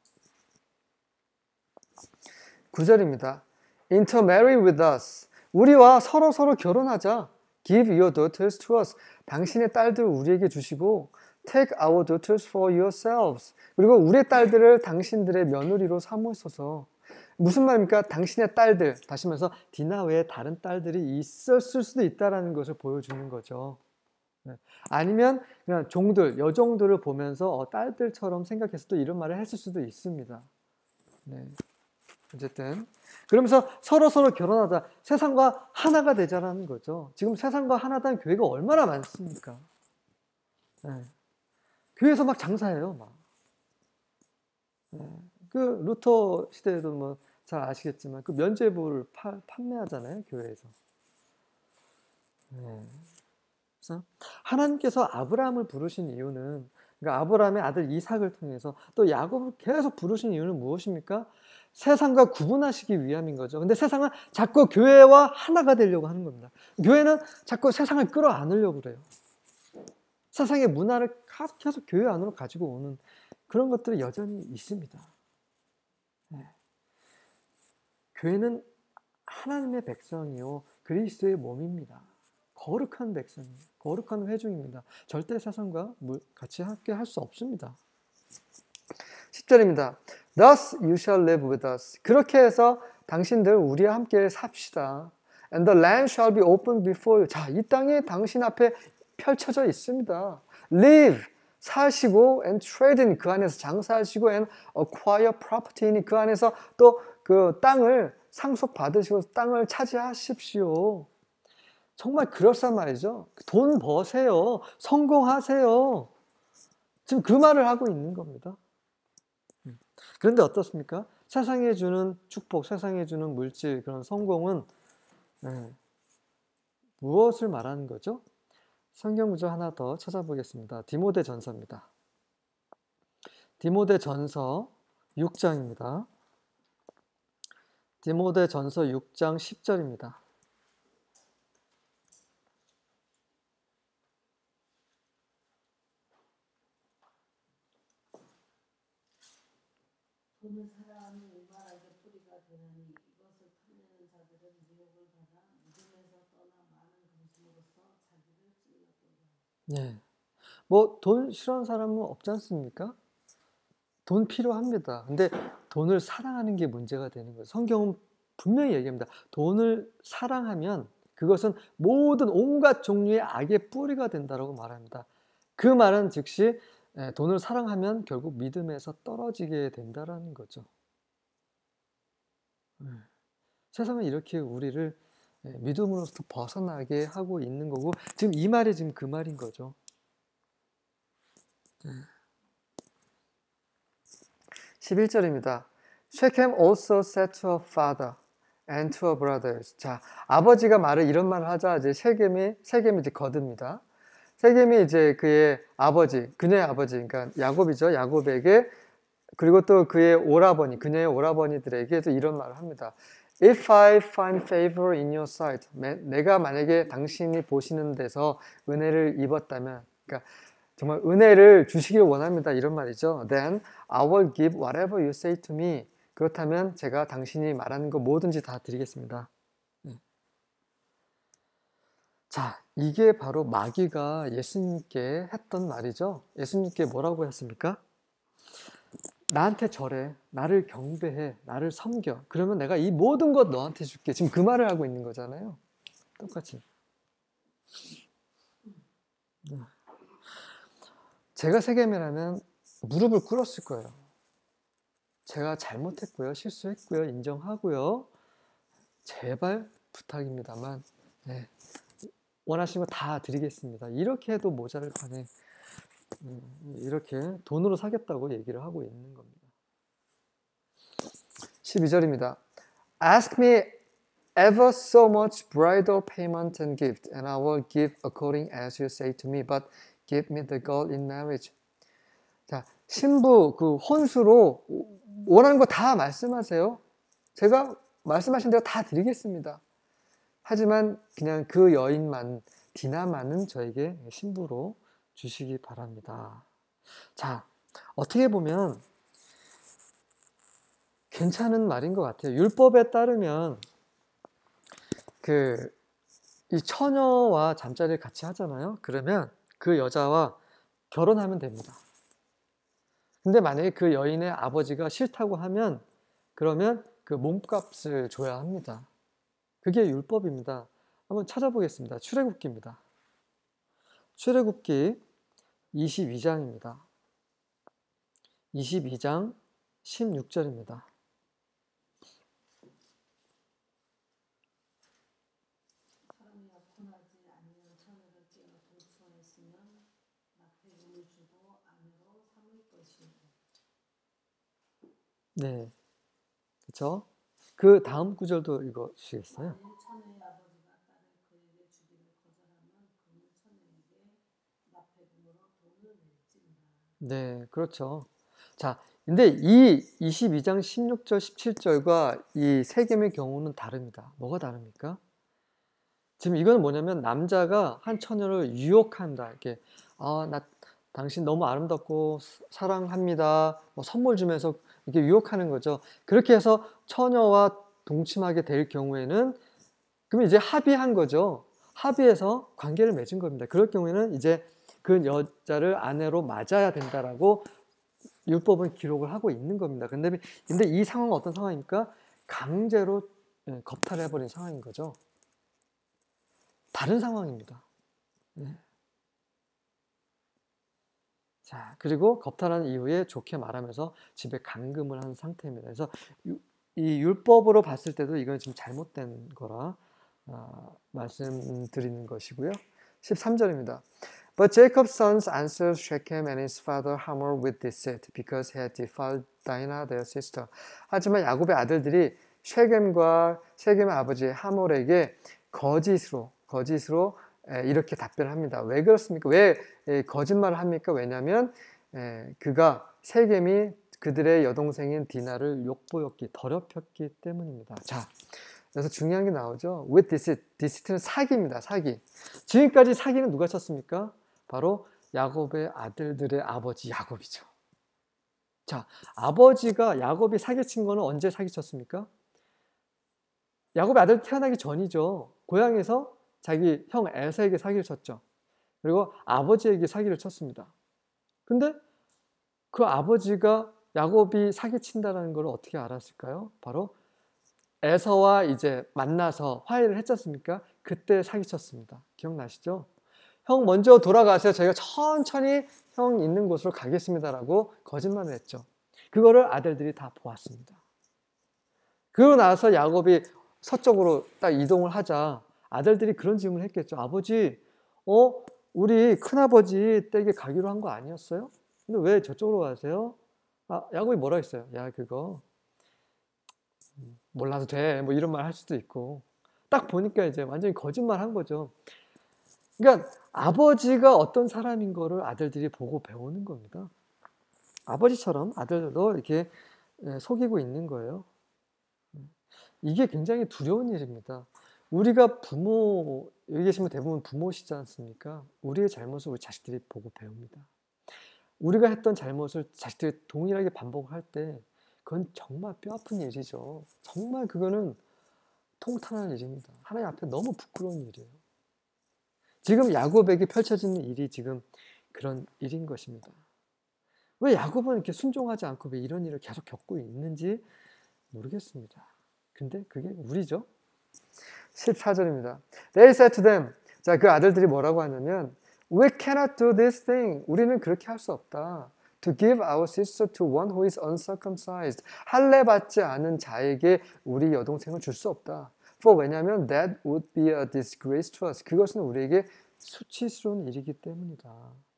9절입니다. Intermarry with us. 우리와 서로 결혼하자. Give your daughters to us. 당신의 딸들을 우리에게 주시고 Take our daughters for yourselves. 그리고 우리의 딸들을 당신들의 며느리로 삼으소서. 무슨 말입니까? 당신의 딸들, 다시 말해서 디나 외에 다른 딸들이 있었을 수도 있다는 것을 보여주는 거죠. 아니면 그냥 종들, 여종들을 보면서 딸들처럼 생각해서 또 이런 말을 했을 수도 있습니다. 네. 어쨌든 그러면서 서로 결혼하자. 세상과 하나가 되자라는 거죠. 지금 세상과 하나된 교회가 얼마나 많습니까? 네. 교회에서 막 장사해요, 막. 네. 그 루터 시대에도 뭐 잘 아시겠지만 그 면죄부를 판매하잖아요, 교회에서. 네. 그래서 하나님께서 아브라함을 부르신 이유는, 그러니까 아브라함의 아들 이삭을 통해서 또 야곱을 계속 부르신 이유는 무엇입니까? 세상과 구분하시기 위함인 거죠. 근데 세상은 자꾸 교회와 하나가 되려고 하는 겁니다. 교회는 자꾸 세상을 끌어안으려고 그래요. 세상의 문화를 계속 교회 안으로 가지고 오는 그런 것들이 여전히 있습니다. 네. 교회는 하나님의 백성이요 그리스도의 몸입니다. 거룩한 백성이에요. 거룩한 회중입니다. 절대 세상과 같이 함께 할 수 없습니다. 10절입니다. Thus you shall live with us. 그렇게 해서 당신들 우리와 함께 삽시다. And the land shall be opened before you. 자, 이 땅이 당신 앞에 펼쳐져 있습니다. Live, 사시고, and trade in, 그 안에서 장사하시고, and acquire property in, 그 안에서 또 그 땅을 상속받으시고 땅을 차지하십시오. 정말 그럴싸한 말이죠. 돈 버세요. 성공하세요. 지금 그 말을 하고 있는 겁니다. 그런데 어떻습니까? 세상에 주는 축복, 세상에 주는 물질, 그런 성공은 무엇을 말하는 거죠? 성경 구절 하나 더 찾아보겠습니다. 디모데전서입니다. 디모데전서 6장입니다. 디모데전서 6장 10절입니다. 돈을 사랑하는 오만하게 뿌리가 되나니 이것을 탐내는 자들은 미혹을 받아 믿음에서 떠나 많은 근심으로써 자기를 찔렀도다. 네. 뭐 돈 싫어하는 사람은 없지 않습니까? 돈 필요합니다. 근데 돈을 사랑하는 게 문제가 되는 거예요. 성경은 분명히 얘기합니다. 돈을 사랑하면 그것은 모든 온갖 종류의 악의 뿌리가 된다고 말합니다. 그 말은 즉시 돈을 사랑하면 결국 믿음에서 떨어지게 된다는 거죠. 세상은 이렇게 우리를 믿음으로부터 벗어나게 하고 있는 거고, 지금 이 말이 지금 그 말인 거죠. 11절입니다. Shechem also said to her father and to her brothers. 자, 아버지가 이런 말을 하자 이제 세겜이 이제 거듭니다. 세겜이 이제 그의 아버지, 그녀의 아버지, 그러니까 야곱이죠. 야곱에게, 그리고 또 그의 오라버니, 그녀의 오라버니들에게도 이런 말을 합니다. If I find favor in your sight, 내가 만약에 당신이 보시는 데서 은혜를 입었다면, 그러니까 정말 은혜를 주시길 원합니다. 이런 말이죠. Then I will give whatever you say to me. 그렇다면 제가 당신이 말하는 거 뭐든지 다 드리겠습니다. 자, 이게 바로 마귀가 예수님께 했던 말이죠. 예수님께 뭐라고 했습니까? 나한테 절해, 나를 경배해, 나를 섬겨. 그러면 내가 이 모든 것 너한테 줄게. 지금 그 말을 하고 있는 거잖아요. 똑같이. 제가 세겜이라면 무릎을 꿇었을 거예요. 제가 잘못했고요, 실수했고요, 인정하고요. 제발 부탁입니다만 원하시는 거 다 드리겠습니다. 이렇게 해도 모자랄 판에 이렇게 돈으로 사겠다고 얘기를 하고 있는 겁니다. 12절입니다. Ask me ever so much bridal payment and gift, and I will give according as you say to me, but give me the girl in marriage. 자, 신부, 그 혼수로 원하는 거 다 말씀하세요. 제가 말씀하신 대로 다 드리겠습니다. 하지만 그냥 그 여인만 디나만은 저에게 신부로 주시기 바랍니다. 자, 어떻게 보면 괜찮은 말인 것 같아요. 율법에 따르면 이 처녀와 잠자리를 같이 하잖아요. 그러면 그 여자와 결혼하면 됩니다. 근데 만약에 그 여인의 아버지가 싫다고 하면 그러면 그 몸값을 줘야 합니다. 그게 율법입니다. 한번 찾아보겠습니다. 출애굽기입니다. 출애굽기 22장입니다. 22장 16절입니다. 사람이 약혼하지 아니한 처녀를 깨어 동침하였으면 납폐금을 주고 아내로 삼을 것이요. 네, 그렇죠? 그 다음 구절도 읽어주시겠어요? 만일 처녀의 아버지가 딸을 그에게 주기를 거절하면 그는 처녀에게 납폐금으로 돈을 낼지니라. 네, 그렇죠. 자, 근데 이 22장 16절, 17절과 이 세겜의 경우는 다릅니다. 뭐가 다릅니까? 지금 이거는 뭐냐면 남자가 한 처녀를 유혹한다. 이렇게 나 당신 너무 아름답고 사랑합니다. 뭐 선물 주면서 이렇게 유혹하는 거죠. 그렇게 해서 처녀와 동침하게 될 경우에는 그럼 이제 합의한 거죠. 합의해서 관계를 맺은 겁니다. 그럴 경우에는 이제 그 여자를 아내로 맞아야 된다라고 율법은 기록을 하고 있는 겁니다. 근데 이 상황은 어떤 상황입니까? 강제로 겁탈을 해버린 상황인 거죠. 다른 상황입니다. 네. 자, 그리고 겁탈한 이후에 좋게 말하면서 집에 감금을 한 상태입니다. 그래서 이 율법으로 봤을 때도 이건 지금 잘못된 거라 말씀드리는 것이고요. 13절입니다. But Jacob's sons answered Shechem and his father Hamor with deceit, because he had defiled Dinah their sister. 하지만 야곱의 아들들이 쉐겜과 쉐겜의 아버지 하몰에게 거짓으로 이렇게 답변을 합니다. 왜 그렇습니까? 왜 거짓말을 합니까? 왜냐하면 그가 쉐겜이 그들의 여동생인 디나를 욕보였기, 더럽혔기 때문입니다. 자, 그래서 중요한 게 나오죠. With deceit. Deceit는 사기입니다. 사기. 지금까지 사기는 누가 쳤습니까? 바로 야곱의 아들들의 아버지 야곱이죠. 자, 아버지가 야곱이 사기친 거는 언제 사기쳤습니까? 야곱의 아들 태어나기 전이죠. 고향에서 자기 형 에서에게 사기를 쳤죠. 그리고 아버지에게 사기를 쳤습니다. 근데 그 아버지가 야곱이 사기친다는 걸 어떻게 알았을까요? 바로 에서와 이제 만나서 화해를 했지 않습니까? 그때 사기쳤습니다. 기억나시죠? 형 먼저 돌아가세요. 저희가 천천히 형 있는 곳으로 가겠습니다라고 거짓말을 했죠. 그거를 아들들이 다 보았습니다. 그러고 나서 야곱이 서쪽으로 딱 이동을 하자 아들들이 그런 질문을 했겠죠. 아버지, 우리 큰아버지 댁에 가기로 한 거 아니었어요? 근데 왜 저쪽으로 가세요? 야곱이 뭐라 했어요? 야, 그거 몰라도 돼. 뭐 이런 말 할 수도 있고. 딱 보니까 이제 완전히 거짓말 한 거죠. 그러니까 아버지가 어떤 사람인 거를 아들들이 보고 배우는 겁니다. 아버지처럼 아들들도 이렇게 속이고 있는 거예요. 이게 굉장히 두려운 일입니다. 우리가 여기 계시면 대부분 부모시지 않습니까? 우리의 잘못을 우리 자식들이 보고 배웁니다. 우리가 했던 잘못을 자식들이 동일하게 반복할 때 그건 정말 뼈아픈 일이죠. 정말 그거는 통탄한 일입니다. 하나님 앞에 너무 부끄러운 일이에요. 지금 야곱에게 펼쳐지는 일이 지금 그런 일인 것입니다. 왜 야곱은 이렇게 순종하지 않고 왜 이런 일을 계속 겪고 있는지 모르겠습니다. 근데 그게 우리죠. 14절입니다. They said to them, 자, 그 아들들이 뭐라고 하냐면 We cannot do this thing. 우리는 그렇게 할 수 없다. To give our sister to one who is uncircumcised. 할례 받지 않은 자에게 우리 여동생을 줄 수 없다. For 왜냐하면 that would be a disgrace to us. 그것은 우리에게 수치스러운 일이기 때문이다.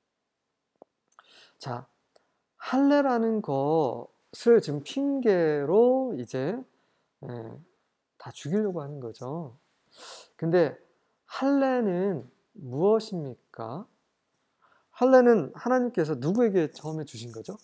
자, 할례라는 것을 지금 핑계로 이제 다 죽이려고 하는 거죠. 근데 할례는 무엇입니까? 할례는 하나님께서 누구에게 처음에 주신 거죠?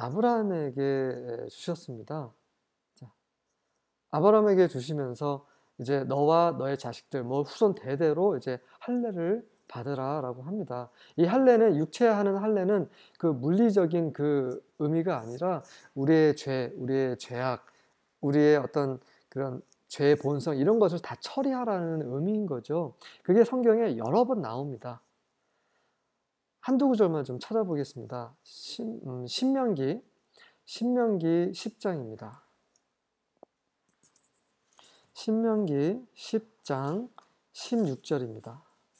아브라함에게 주셨습니다. 자, 아브라함에게 주시면서 이제 너와 너의 자식들, 뭐 후손 대대로 이제 할례를 받으라라고 합니다. 이 할례는 육체하는 할례는 그 물리적인 그 의미가 아니라 우리의 죄, 우리의 죄악, 우리의 어떤 그런 죄의 본성 이런 것을 다 처리하라는 의미인 거죠. 그게 성경에 여러 번 나옵니다. 한두 구절만 좀 찾아보겠습니다. 신명기 10장입니다. 신명기 10장 16절입니다.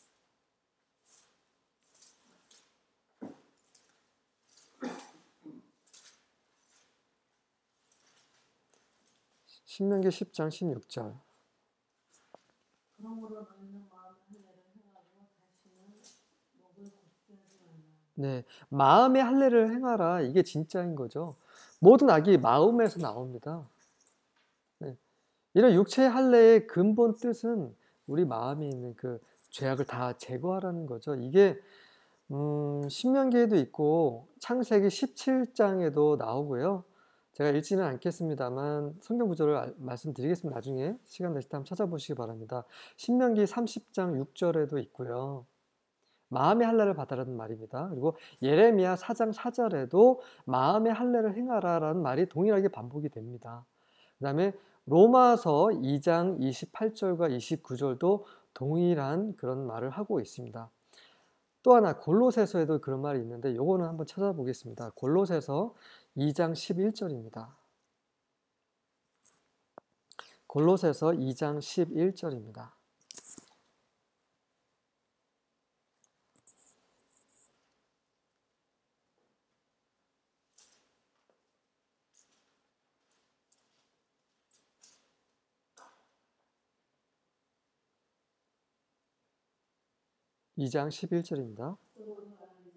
신명기 10장 16절. 그러므로 너희는 마음의 할례를 행하고 다시는 목을 곱게 하지 말라. 네, 마음의 할례를 행하라. 이게 진짜인 거죠. 모든 악이 마음에서 나옵니다. 네. 이런 육체의 할례의 근본 뜻은 우리 마음에 있는 그 죄악을 다 제거하라는 거죠. 이게 신명기에도 있고 창세기 17장에도 나오고요. 제가 읽지는 않겠습니다만 성경 구절을 말씀드리겠습니다. 나중에 시간 되실 때 한번 찾아보시기 바랍니다. 신명기 30장 6절에도 있고요. 마음의 할례를 받으라는 말입니다. 그리고 예레미야 4장 4절에도 마음의 할례를 행하라라는 말이 동일하게 반복이 됩니다. 그 다음에 로마서 2장 28절과 29절도 동일한 그런 말을 하고 있습니다. 또 하나 골로새서에도 그런 말이 있는데 요거는 한번 찾아보겠습니다. 골로새서 2장 11절입니다. 골로새서 2장 11절입니다. (2장 11절입니다) 또 오늘 안에서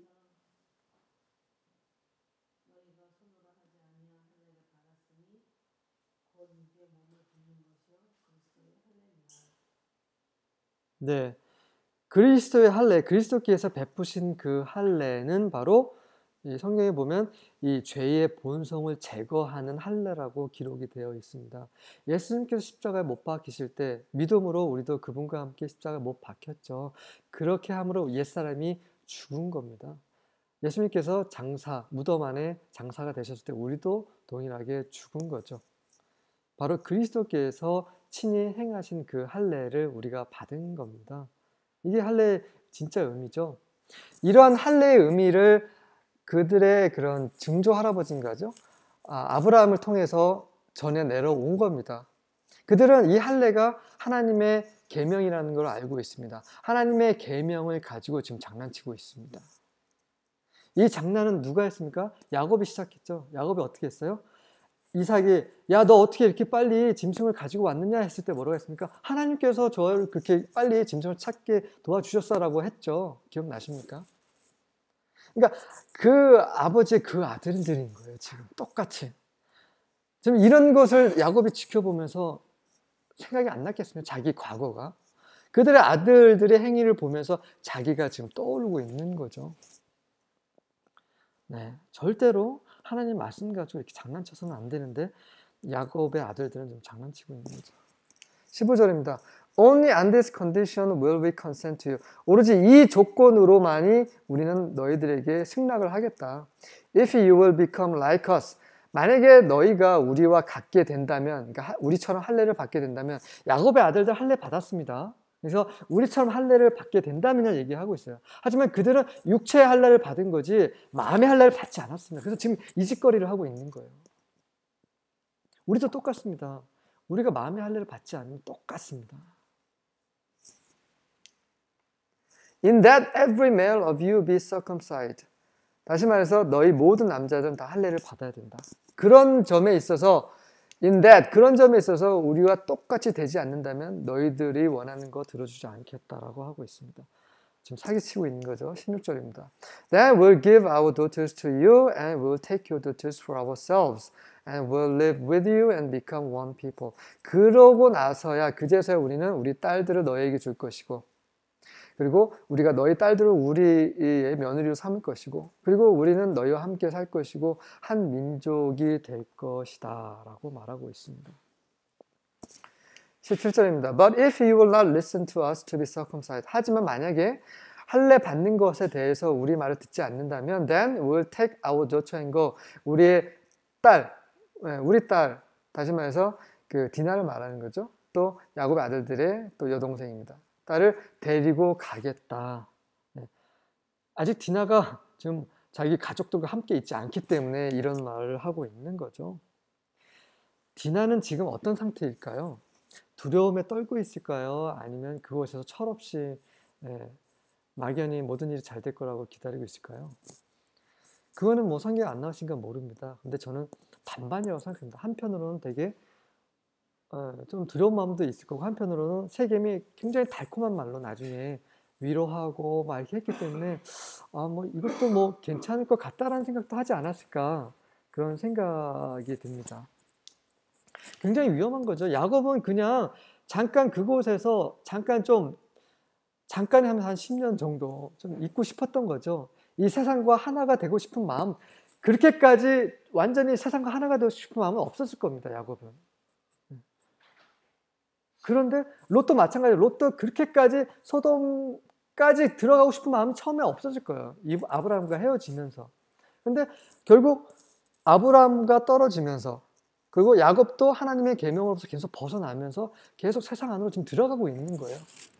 너희가 손으로 하지 아니한 할례를 받았으니 곧 이게 몸을 붓는 것이요 그리스도의 할례니라. 네, 그리스도의 할례, 그리스도께서 베푸신 그 할례는 바로 이 성경에 보면 이 죄의 본성을 제거하는 할례라고 기록이 되어 있습니다. 예수님께서 십자가에 못 박히실 때 믿음으로 우리도 그분과 함께 십자가에 못 박혔죠. 그렇게 함으로 옛사람이 죽은 겁니다. 예수님께서 무덤 안에 장사가 되셨을 때 우리도 동일하게 죽은 거죠. 바로 그리스도께서 친히 행하신 그 할례를 우리가 받은 겁니다. 이게 할례의 진짜 의미죠. 이러한 할례의 의미를 그들의 그런 증조 할아버지인가죠? 아브라함을 통해서 전해 내려온 겁니다. 그들은 이 할례가 하나님의 계명이라는 걸 알고 있습니다. 하나님의 계명을 가지고 지금 장난치고 있습니다. 이 장난은 누가 했습니까? 야곱이 시작했죠. 야곱이 어떻게 했어요? 이삭이 야 너 어떻게 이렇게 빨리 짐승을 가지고 왔느냐 했을 때 뭐라고 했습니까? 하나님께서 저를 그렇게 빨리 짐승을 찾게 도와주셨어라고 했죠. 기억나십니까? 그러니까 그 아버지의 그 아들들인 거예요. 지금 똑같이. 지금 이런 것을 야곱이 지켜보면서 생각이 안 났겠습니까? 자기 과거가. 그들의 아들들의 행위를 보면서 자기가 지금 떠오르고 있는 거죠. 네, 절대로 하나님 말씀 가지고 이렇게 장난쳐서는 안 되는데 야곱의 아들들은 좀 장난치고 있는 거죠. 15절입니다. Only on this condition will we consent to you. 오로지 이 조건으로만이 우리는 너희들에게 승낙을 하겠다. If you will become like us. 만약에 너희가 우리와 같게 된다면, 그러니까 우리처럼 할례를 받게 된다면, 야곱의 아들들 할례 받았습니다. 그래서 우리처럼 할례를 받게 된다면 얘기하고 있어요. 하지만 그들은 육체의 할례를 받은 거지 마음의 할례를 받지 않았습니다. 그래서 지금 이 짓거리를 하고 있는 거예요. 우리도 똑같습니다. 우리가 마음의 할례를 받지 않으면 똑같습니다. In that every male of you be circumcised. 다시 말해서 너희 모든 남자들은 다 할례를 받아야 된다. 그런 점에 있어서 In that 그런 점에 있어서 우리와 똑같이 되지 않는다면 너희들이 원하는 거 들어주지 않겠다라고 하고 있습니다. 지금 사기치고 있는 거죠. 16절입니다. Then we'll give our daughters to you and we'll take your daughters for ourselves and we'll live with you and become one people. 그러고 나서야 그제서야 우리는 우리 딸들을 너희에게 줄 것이고 그리고 우리가 너희 딸들을 우리의 며느리로 삼을 것이고 그리고 우리는 너희와 함께 살 것이고 한 민족이 될 것이다 라고 말하고 있습니다. 17절입니다. But if you will not listen to us to be circumcised. 하지만 만약에 할례 받는 것에 대해서 우리 말을 듣지 않는다면 then we'll take our daughter and go. 우리의 딸, 우리 딸, 다시 말해서 그 디나를 말하는 거죠. 또 야곱의 아들들의 또 여동생입니다. 딸을 데리고 가겠다. 아직 디나가 지금 자기 가족들과 함께 있지 않기 때문에 이런 말을 하고 있는 거죠. 디나는 지금 어떤 상태일까요? 두려움에 떨고 있을까요? 아니면 그곳에서 철없이 막연히 모든 일이 잘 될 거라고 기다리고 있을까요? 그거는 뭐 성경에 안 나오신가 모릅니다. 근데 저는 반반이라고 생각합니다. 한편으로는 되게 좀 두려운 마음도 있을 거고, 한편으로는 세겜이 굉장히 달콤한 말로 나중에 위로하고 막 이렇게 했기 때문에 뭐 이것도 뭐 괜찮을 것 같다라는 생각도 하지 않았을까, 그런 생각이 듭니다. 굉장히 위험한 거죠. 야곱은 그냥 잠깐 그곳에서 잠깐이 하면 한 10년 정도 좀 있고 싶었던 거죠. 이 세상과 하나가 되고 싶은 마음, 그렇게까지 완전히 세상과 하나가 되고 싶은 마음은 없었을 겁니다, 야곱은. 그런데 롯도 마찬가지로 롯도 그렇게까지 소돔까지 들어가고 싶은 마음은 처음에 없었을 거예요. 아브라함과 헤어지면서. 근데 결국 아브라함과 떨어지면서, 그리고 야곱도 하나님의 계명으로부터 계속 벗어나면서 계속 세상 안으로 지금 들어가고 있는 거예요.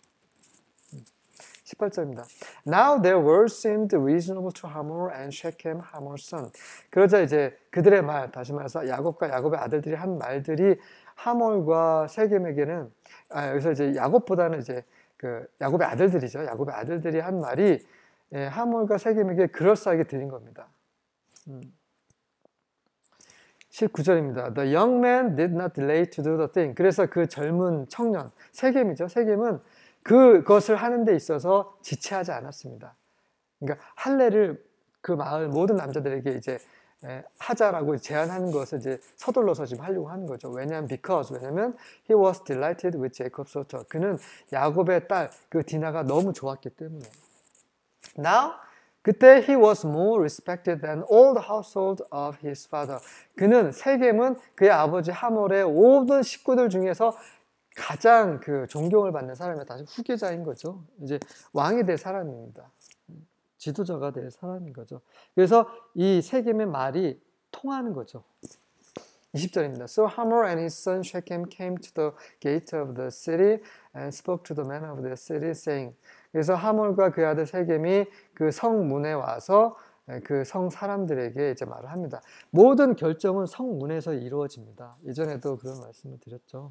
18절입니다. Now their words seemed reasonable to Hamor and Shechem, Hamor's son. 그러자 이제 그들의 말, 다시 말해서 야곱과 야곱의 아들들이 한 말들이 하몰과 세겜에게는, 여기서 이제 야곱보다는 이제 그 야곱의 아들들이죠. 야곱의 아들들이 한 말이 하몰과 세겜에게 그럴싸하게 들린 겁니다. 19절입니다. The young man did not delay to do the thing. 그래서 그 젊은 청년, 세겜이죠. 세겜은 그것을 하는 데 있어서 지체하지 않았습니다. 그러니까 할례를 그 마을 모든 남자들에게 이제 하자라고 제안하는 것을 이제 서둘러서 지금 하려고 하는 거죠. 왜냐면 he was delighted with Jacob's daughter. 그는 야곱의 딸 그 디나가 너무 좋았기 때문에. Now 그때 he was more respected than all the household of his father. 그는 세겜은 그의 아버지 하몰의 모든 식구들 중에서 가장 그 존경을 받는 사람이다. 후계자인 거죠. 이제 왕이 될 사람입니다. 지도자가 될 사람인 거죠. 그래서 이 세겜의 말이 통하는 거죠. 20절입니다. So Hamor and his son Shechem came to the gate of the city and spoke to the men of the city, saying. 그래서 하몰과 그 아들 세겜이 그 성문에 와서 그 성 사람들에게 이제 말을 합니다. 모든 결정은 성문에서 이루어집니다. 예전에도 그런 말씀을 드렸죠.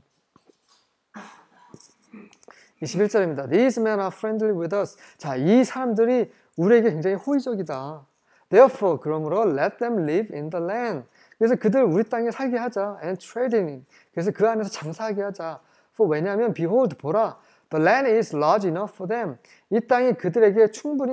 21절입니다. These men are friendly with us. 자, 이 사람들이 우리에게 굉장히 호의적이다. Therefore, 그러므로 let them live in the land. 그래서 그들 우리 땅에 살게 하자. And trade in it. 그래서 그 안에서 장사하게 하자. For 왜냐하면 behold, 보라. The land is large enough for them. 이 땅이 그들에게 충분히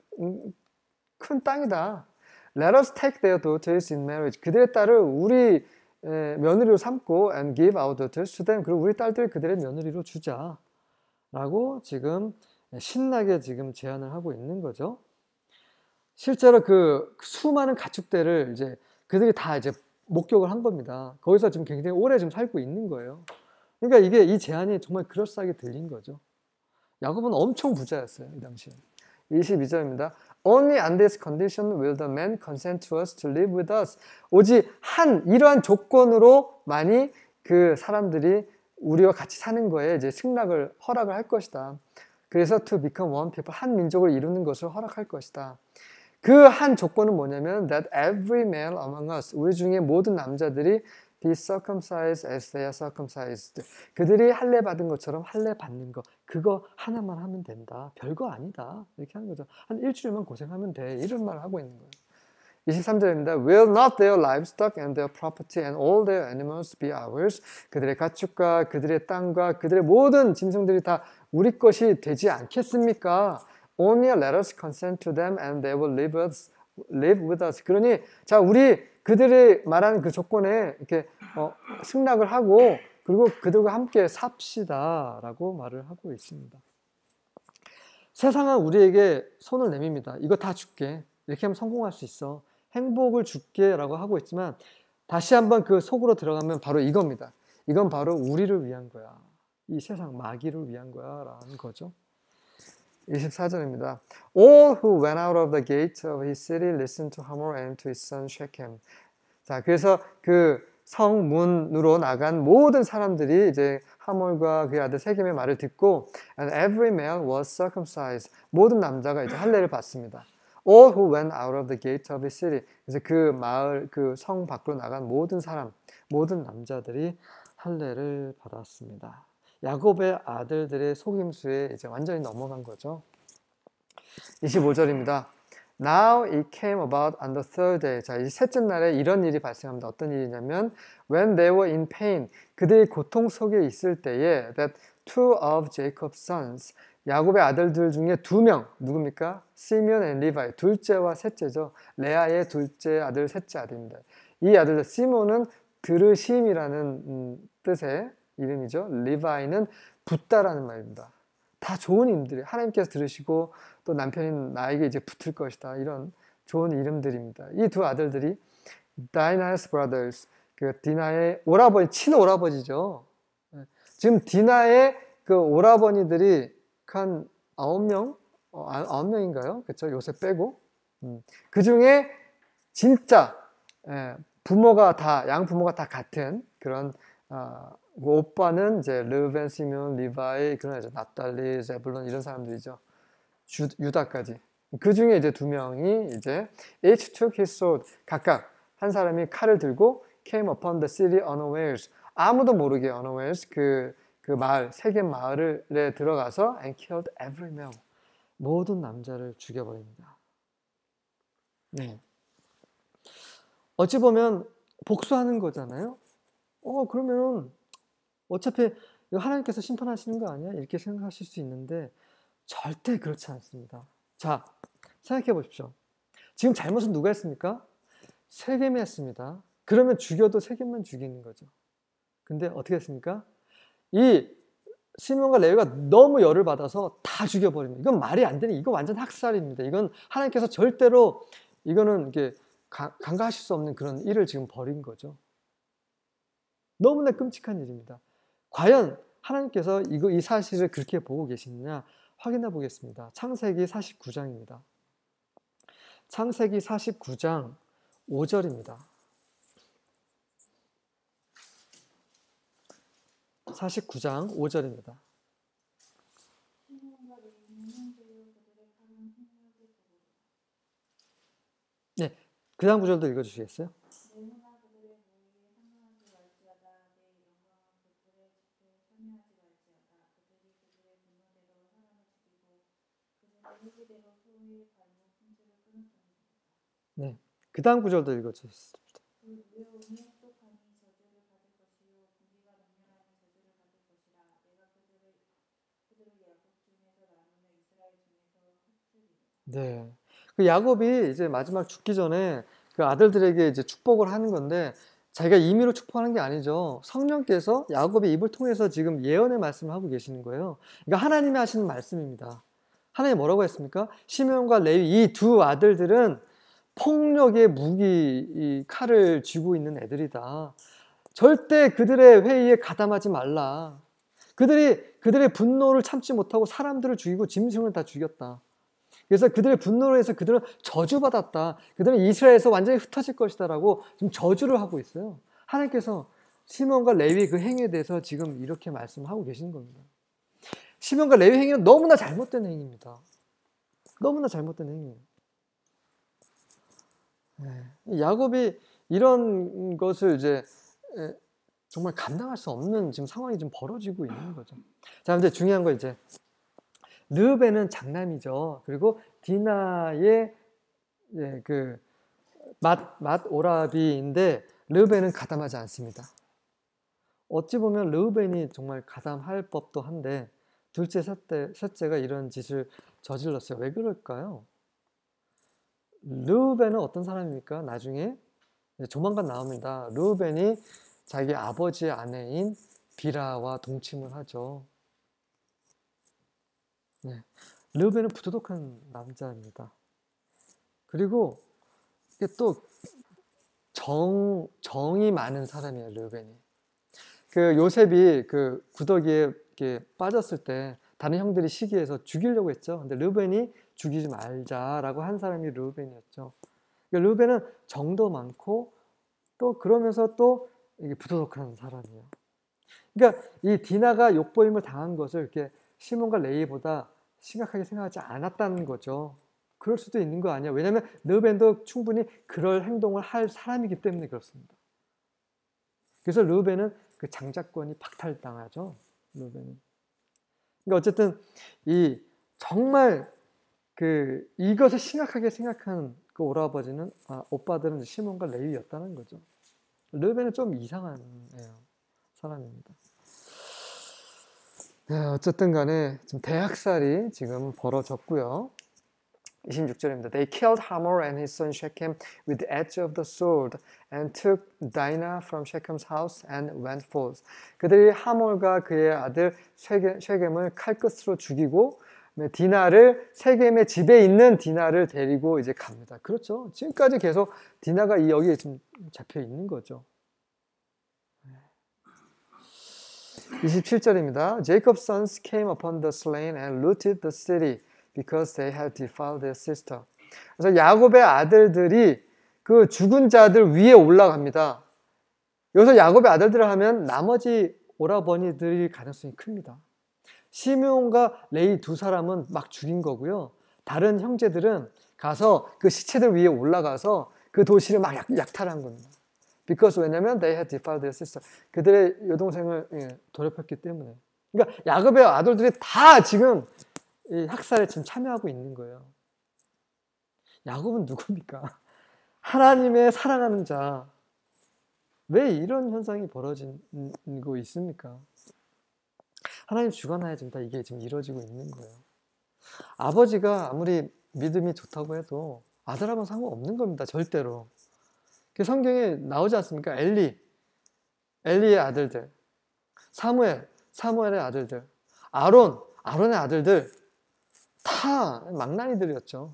큰 땅이다. Let us take their daughters in marriage. 그들의 딸을 우리 며느리로 삼고 and give our daughters to them. 그리고 우리 딸들 그들의 며느리로 주자. 라고 지금 신나게 지금 제안을 하고 있는 거죠. 실제로 그 수많은 가축대를 이제 그들이 다 이제 목격을 한 겁니다. 거기서 지금 굉장히 오래 좀 살고 있는 거예요. 그러니까 이 제안이 정말 그럴싸하게 들린 거죠. 야곱은 엄청 부자였어요, 이 당시에. 22절입니다. Only on this condition will the men consent to us to live with us. 오직 이러한 조건으로만이 그 사람들이 우리와 같이 사는 거에 이제 허락을 할 것이다. 그래서 to become one people, 한 민족을 이루는 것을 허락할 것이다. 그 한 조건은 뭐냐면 that every male among us, 우리 중에 모든 남자들이 be circumcised as they are circumcised. 그들이 할례 받은 것처럼 할례 받는 거, 그거 하나만 하면 된다. 별거 아니다. 이렇게 하는 거죠. 한 일주일만 고생하면 돼. 이런 말을 하고 있는 거예요. 23절입니다. Will not their livestock and their property and all their animals be ours? 그들의 가축과 그들의 땅과 그들의 모든 짐승들이 다 우리 것이 되지 않겠습니까? Only let us consent to them and they will live with us. 그러니 자, 우리 그들이 말하는 그 조건에 이렇게 승낙을 하고 그리고 그들과 함께 삽시다라고 말을 하고 있습니다. 세상은 우리에게 손을 내밉니다. 이거 다 줄게. 이렇게 하면 성공할 수 있어. 행복을 줄게 라고 하고 있지만 다시 한번 그 속으로 들어가면 바로 이겁니다. 이건 바로 우리를 위한 거야. 이 세상 마귀를 위한 거야 라는 거죠. 24절입니다. All who went out of the gate of his city listened to Hamor and to his son Shechem. 자, 그래서 그 성문으로 나간 모든 사람들이 이제 하몰과 그의 아들 세겜의 말을 듣고 and every male was circumcised. 모든 남자가 이제 할례를 받습니다. All who went out of the gate of his city. 그래서 그 마을, 그 성 밖으로 나간 모든 사람, 모든 남자들이 할례를 받았습니다. 야곱의 아들들의 속임수에 이제 완전히 넘어간 거죠. 25절입니다. Now it came about on the third day. 자, 이 셋째 날에 이런 일이 발생합니다. 어떤 일이냐면 when they were in pain, 그들이 고통 속에 있을 때에 that two of Jacob's sons, 야곱의 아들들 중에 두 명, 누굽니까? 시므온 and 리바이, 둘째와 셋째죠. 레아의 둘째 아들, 셋째 아들입니다. 이 아들들, 시므온은 들으심이라는 뜻의 이름이죠. 리바이는 붙다라는 말입니다. 다 좋은 이름들이 하나님께서 들으시고 또 남편인 나에게 이제 붙을 것이다. 이런 좋은 이름들입니다. 이 두 아들들이 Dinah's brothers, 그 디나의 오라버니, 친오라버지죠. 지금 디나의 그 오라버니들이 한 9명? 9명인가요? 그렇죠? 요새 빼고. 그 중에 진짜 부모가 다, 양부모가 다 같은 그런 오빠는 이제 르벤, 시므온, 리바이, 그런 이제 납달리, 제블론 이런 사람들이죠. 유다까지. 그 중에 이제 두 명이 이제 each took his sword, 각각 한 사람이 칼을 들고 came upon the city unawares, 아무도 모르게 unawares 그 마을, 세겜 마을에 들어가서 and killed every male, 모든 남자를 죽여버립니다. 네. 어찌 보면 복수하는 거잖아요. 그러면 어차피 하나님께서 심판하시는 거 아니야? 이렇게 생각하실 수 있는데 절대 그렇지 않습니다. 자, 생각해 보십시오. 지금 잘못은 누가 했습니까? 세겜이 했습니다. 그러면 죽여도 세겜만 죽이는 거죠. 근데 어떻게 했습니까? 이 시므온과 레위가 너무 열을 받아서 다 죽여버립니다. 이건 말이 안 되는, 이거 완전 학살입니다. 이건 하나님께서 절대로 이거는 이게 간과하실 수 없는 그런 일을 지금 벌인 거죠. 너무나 끔찍한 일입니다. 과연 하나님께서 이 사실을 그렇게 보고 계시느냐 확인해 보겠습니다. 창세기 49장입니다. 창세기 49장 5절입니다. 49장 5절입니다. 네, 그 다음 구절도 읽어주시겠어요? 네, 그 다음 구절도 읽어주셨습니다. 네, 그 야곱이 이제 마지막 죽기 전에 그 아들들에게 이제 축복을 하는 건데 자기가 임의로 축복하는 게 아니죠. 성령께서 야곱의 입을 통해서 지금 예언의 말씀을 하고 계시는 거예요. 그러니까 하나님이 하시는 말씀입니다. 하나님이 뭐라고 했습니까? 시므온과 레위 이 두 아들들은 폭력의 무기, 이 칼을 쥐고 있는 애들이다. 절대 그들의 회의에 가담하지 말라. 그들의 분노를 참지 못하고 사람들을 죽이고 짐승을 다 죽였다. 그래서 그들의 분노로 해서 그들은 저주받았다. 그들은 이스라엘에서 완전히 흩어질 것이다라고 지금 저주를 하고 있어요. 하나님께서 시므온과 레위의 그 행위에 대해서 지금 이렇게 말씀하고 계시는 겁니다. 시므온과 레위 행위는 너무나 잘못된 행위입니다. 너무나 잘못된 행위예요. 야곱이 이런 것을 이제 정말 감당할 수 없는 지금 상황이 좀 벌어지고 있는 거죠. 자, 근데 중요한 거 이제 르벤은 장남이죠. 그리고 디나의 그 맏오라비인데 르벤은 가담하지 않습니다. 어찌 보면 르벤이 정말 가담할 법도 한데 둘째, 셋째가 이런 짓을 저질렀어요. 왜 그럴까요? 르벤은 어떤 사람입니까? 나중에 조만간 나옵니다. 르벤이 자기 아버지의 아내인 비라와 동침을 하죠. 네. 르벤은 부도덕한 남자입니다. 그리고 이게 또 정이 많은 사람이에요. 르벤이. 그 요셉이 그 구더기에 이렇게 빠졌을 때 다른 형들이 시기해서 죽이려고 했죠. 근데 르우벤이 죽이지 말자라고 한 사람이 르우벤이었죠. 그러니까 르우벤은 정도 많고 또 그러면서 또 이게 부도덕한 사람이에요. 그러니까 이 디나가 욕보임을 당한 것을 이렇게 시몬과 레위보다 심각하게 생각하지 않았다는 거죠. 그럴 수도 있는 거 아니야. 왜냐하면 르우벤도 충분히 그럴 행동을 할 사람이기 때문에 그렇습니다. 그래서 르우벤은 그 장자권이 박탈당하죠. 르우벤은. 그러니까 어쨌든 이 정말 그 이것을 심각하게 생각한 그 오라버지는 오빠들은 시몬과 레위였다는 거죠. 르우벤은 좀 이상한 사람입니다. 네, 어쨌든 간에 지금 대학살이 지금 벌어졌고요. 26절입니다. They killed Hamor and his son Shechem with the edge of the sword and took Dinah from Shechem's house and went forth. 그들이 하몰과 그의 아들 쉐겜을 칼끝으로 죽이고 디나를 세겜의 집에 있는 디나를 데리고 이제 갑니다. 그렇죠. 지금까지 계속 디나가 여기에 지금 잡혀 있는 거죠. 27절입니다. Jacob's sons came upon the slain and looted the city because they had defiled their sister. 그래서 야곱의 아들들이 그 죽은 자들 위에 올라갑니다. 여기서 야곱의 아들들을 하면 나머지 오라버니들일 가능성이 큽니다. 시므온과 레위 두 사람은 막 죽인 거고요. 다른 형제들은 가서 그 시체들 위에 올라가서 그 도시를 막 약탈한 겁니다. Because 왜냐면 they had defiled their sister. 그들의 여동생을 더럽혔기 때문에. 그러니까 야곱의 아들들이 다 지금 이 학살에 지금 참여하고 있는 거예요. 야곱은 누굽니까? 하나님의 사랑하는 자. 왜 이런 현상이 벌어지고 있습니까? 하나님 주관하에 지금 다 이게 지금 이루어지고 있는 거예요. 아버지가 아무리 믿음이 좋다고 해도 아들하고는 상관없는 겁니다. 절대로. 성경에 나오지 않습니까? 엘리의 아들들, 사무엘의 아들들, 아론의 아들들 다 망나니들이었죠.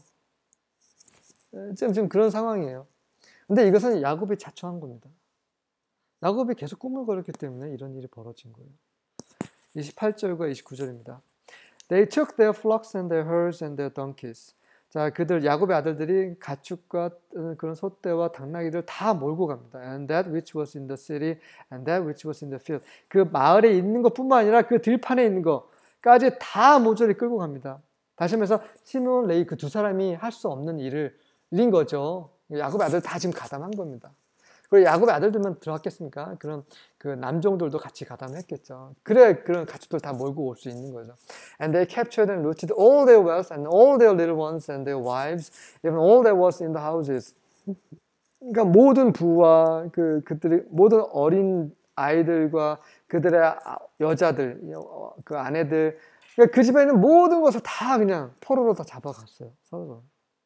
지금 그런 상황이에요. 근데 이것은 야곱이 자초한 겁니다. 야곱이 계속 꿈을 꿔렸기 때문에 이런 일이 벌어진 거예요. 28절과 29절입니다. They took their flocks and their herds and their donkeys. 자, 야곱의 아들들이 가축과 그런 소떼와 당나귀들 다 몰고 갑니다. And that which was in the city and that which was in the field. 그 마을에 있는 것뿐만 아니라 그 들판에 있는 것까지 다 모조리 끌고 갑니다. 다시 하면서 시므온, 레위 그 두 사람이 할 수 없는 일인 거죠. 야곱의 아들 다 지금 가담한 겁니다. 그리고 야곱의 아들들만 들어갔겠습니까? 그런 그 남종들도 같이 가담했겠죠. 그래 그런 가축들 다 몰고 올 수 있는 거죠. And they captured and looted all their wealth and all their little ones and their wives, even all that was in the houses. 그러니까 모든 부와 그들이 모든 어린 아이들과 그들의 여자들, 그 아내들, 그러니까 그 집에 있는 모든 것을 다 그냥 포로로 다 잡아갔어요. 서로.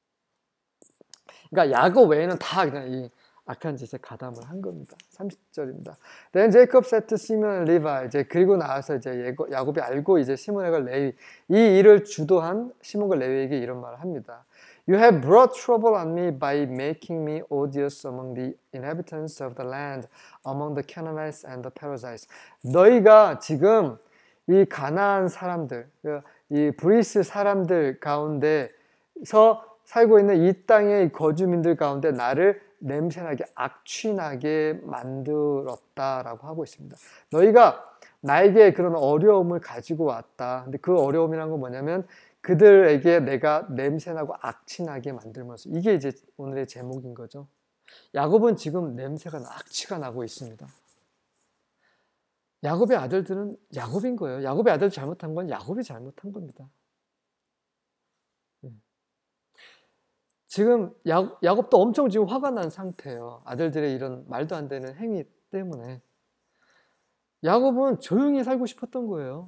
그러니까 야곱 외에는 다 그냥 이 악한 짓에 가담을 한 겁니다. 30절입니다. Then Jacob said to Simeon and Levi. 이제 그리고 나서 이제 야곱이 알고 이제 시몬과 레위 이 일을 주도한 시몬과 레위에게 이런 말을 합니다. You have brought trouble on me by making me odious among the inhabitants of the land, among the Canaanites and the Perizzites. 너희가 지금 이 가나안 사람들, 이 브리스 사람들 가운데서 살고 있는 이 땅의 거주민들 가운데 나를 냄새나게 악취나게 만들었다라고 하고 있습니다. 너희가 나에게 그런 어려움을 가지고 왔다. 근데 그 어려움이란 건 뭐냐면 그들에게 내가 냄새나고 악취나게 만들면서 이게 이제 오늘의 제목인 거죠. 야곱은 지금 악취가 나고 있습니다. 야곱의 아들들은 야곱인 거예요. 야곱의 아들 잘못한 건 야곱이 잘못한 겁니다. 지금 야곱도 엄청 지금 화가 난 상태예요. 아들들의 이런 말도 안 되는 행위 때문에. 야곱은 조용히 살고 싶었던 거예요.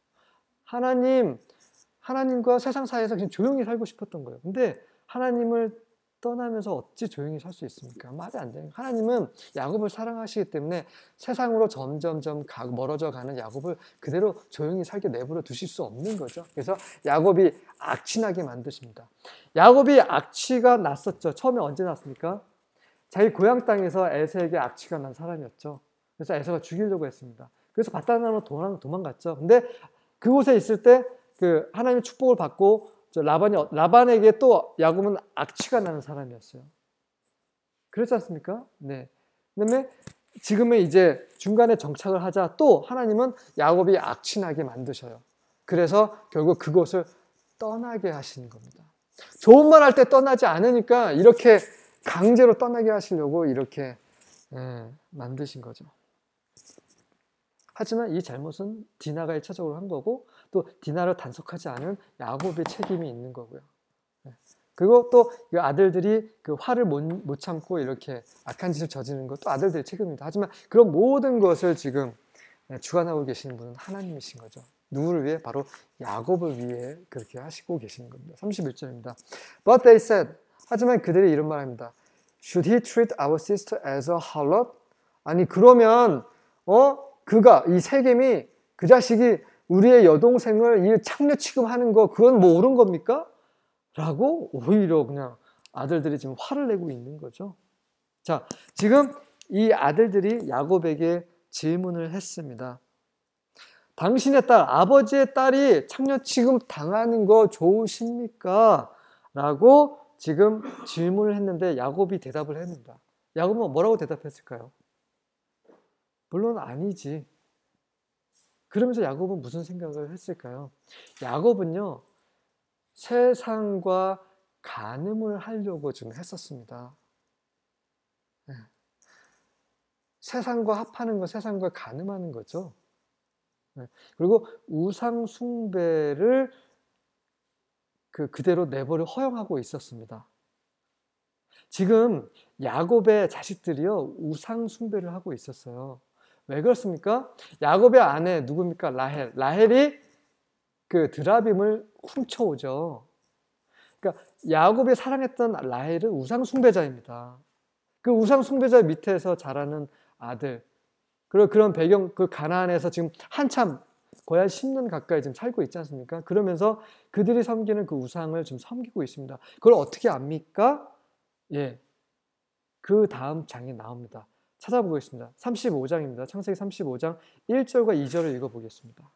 하나님과 세상 사이에서 그냥 조용히 살고 싶었던 거예요. 근데 하나님을 떠나면서 어찌 조용히 살 수 있습니까? 말이 안 돼요. 하나님은 야곱을 사랑하시기 때문에 세상으로 점점점 멀어져 가는 야곱을 그대로 조용히 살게 내버려 두실 수 없는 거죠. 그래서 야곱이 악취나게 만드십니다. 야곱이 악취가 났었죠. 처음에 언제 났습니까? 자기 고향 땅에서 에서에게 악취가 난 사람이었죠. 그래서 에서가 죽이려고 했습니다. 그래서 바다나로 도망갔죠. 근데 그곳에 있을 때 그 하나님의 축복을 받고 라반에게 또 야곱은 악취가 나는 사람이었어요. 그렇지 않습니까? 네. 그다음에 지금은 이제 중간에 정착을 하자 또 하나님은 야곱이 악취나게 만드셔요. 그래서 결국 그곳을 떠나게 하시는 겁니다. 좋은 말 할 때 떠나지 않으니까 이렇게 강제로 떠나게 하시려고 이렇게 만드신 거죠. 하지만 이 잘못은 디나가 1차적으로 한 거고 또 디나를 단속하지 않은 야곱의 책임이 있는 거고요. 그리고 또 그 아들들이 그 화를 못 참고 이렇게 악한 짓을 저지르는 것도 아들들의 책임입니다. 하지만 그런 모든 것을 지금 주관하고 계시는 분은 하나님이신 거죠. 누구를 위해? 바로 야곱을 위해 그렇게 하시고 계시는 겁니다. 31절입니다. But they said, 하지만 그들이 이런 말합니다. Should he treat our sister as a harlot? 아니 그러면 그가 이 세겜이 그 자식이 우리의 여동생을 이 창녀 취급하는 거 그건 뭐 옳은 겁니까? 라고 오히려 그냥 아들들이 지금 화를 내고 있는 거죠. 자, 지금 이 아들들이 야곱에게 질문을 했습니다. 당신의 딸, 아버지의 딸이 창녀 취급 당하는 거 좋으십니까? 라고 지금 질문을 했는데 야곱이 대답을 했습니다. 야곱은 뭐라고 대답했을까요? 물론 아니지. 그러면서 야곱은 무슨 생각을 했을까요? 야곱은요, 세상과 간음을 하려고 좀 했었습니다. 세상과 합하는 거, 세상과 간음하는 거죠. 그리고 우상 숭배를 그대로 내버려 허용하고 있었습니다. 지금 야곱의 자식들이요, 우상 숭배를 하고 있었어요. 왜 그렇습니까? 야곱의 아내 누굽니까? 라헬이 그 드라빔을 훔쳐오죠. 그러니까 야곱이 사랑했던 라헬은 우상 숭배자입니다. 그 우상 숭배자 밑에서 자라는 아들, 그리고 그런 배경, 그 가나안에서 지금 한참 거의 한 10년 가까이 지금 살고 있지 않습니까? 그러면서 그들이 섬기는 그 우상을 좀 섬기고 있습니다. 그걸 어떻게 압니까? 예, 그 다음 장에 나옵니다. 찾아보겠습니다. 35장입니다. 창세기 35장 1절과 2절을 읽어보겠습니다.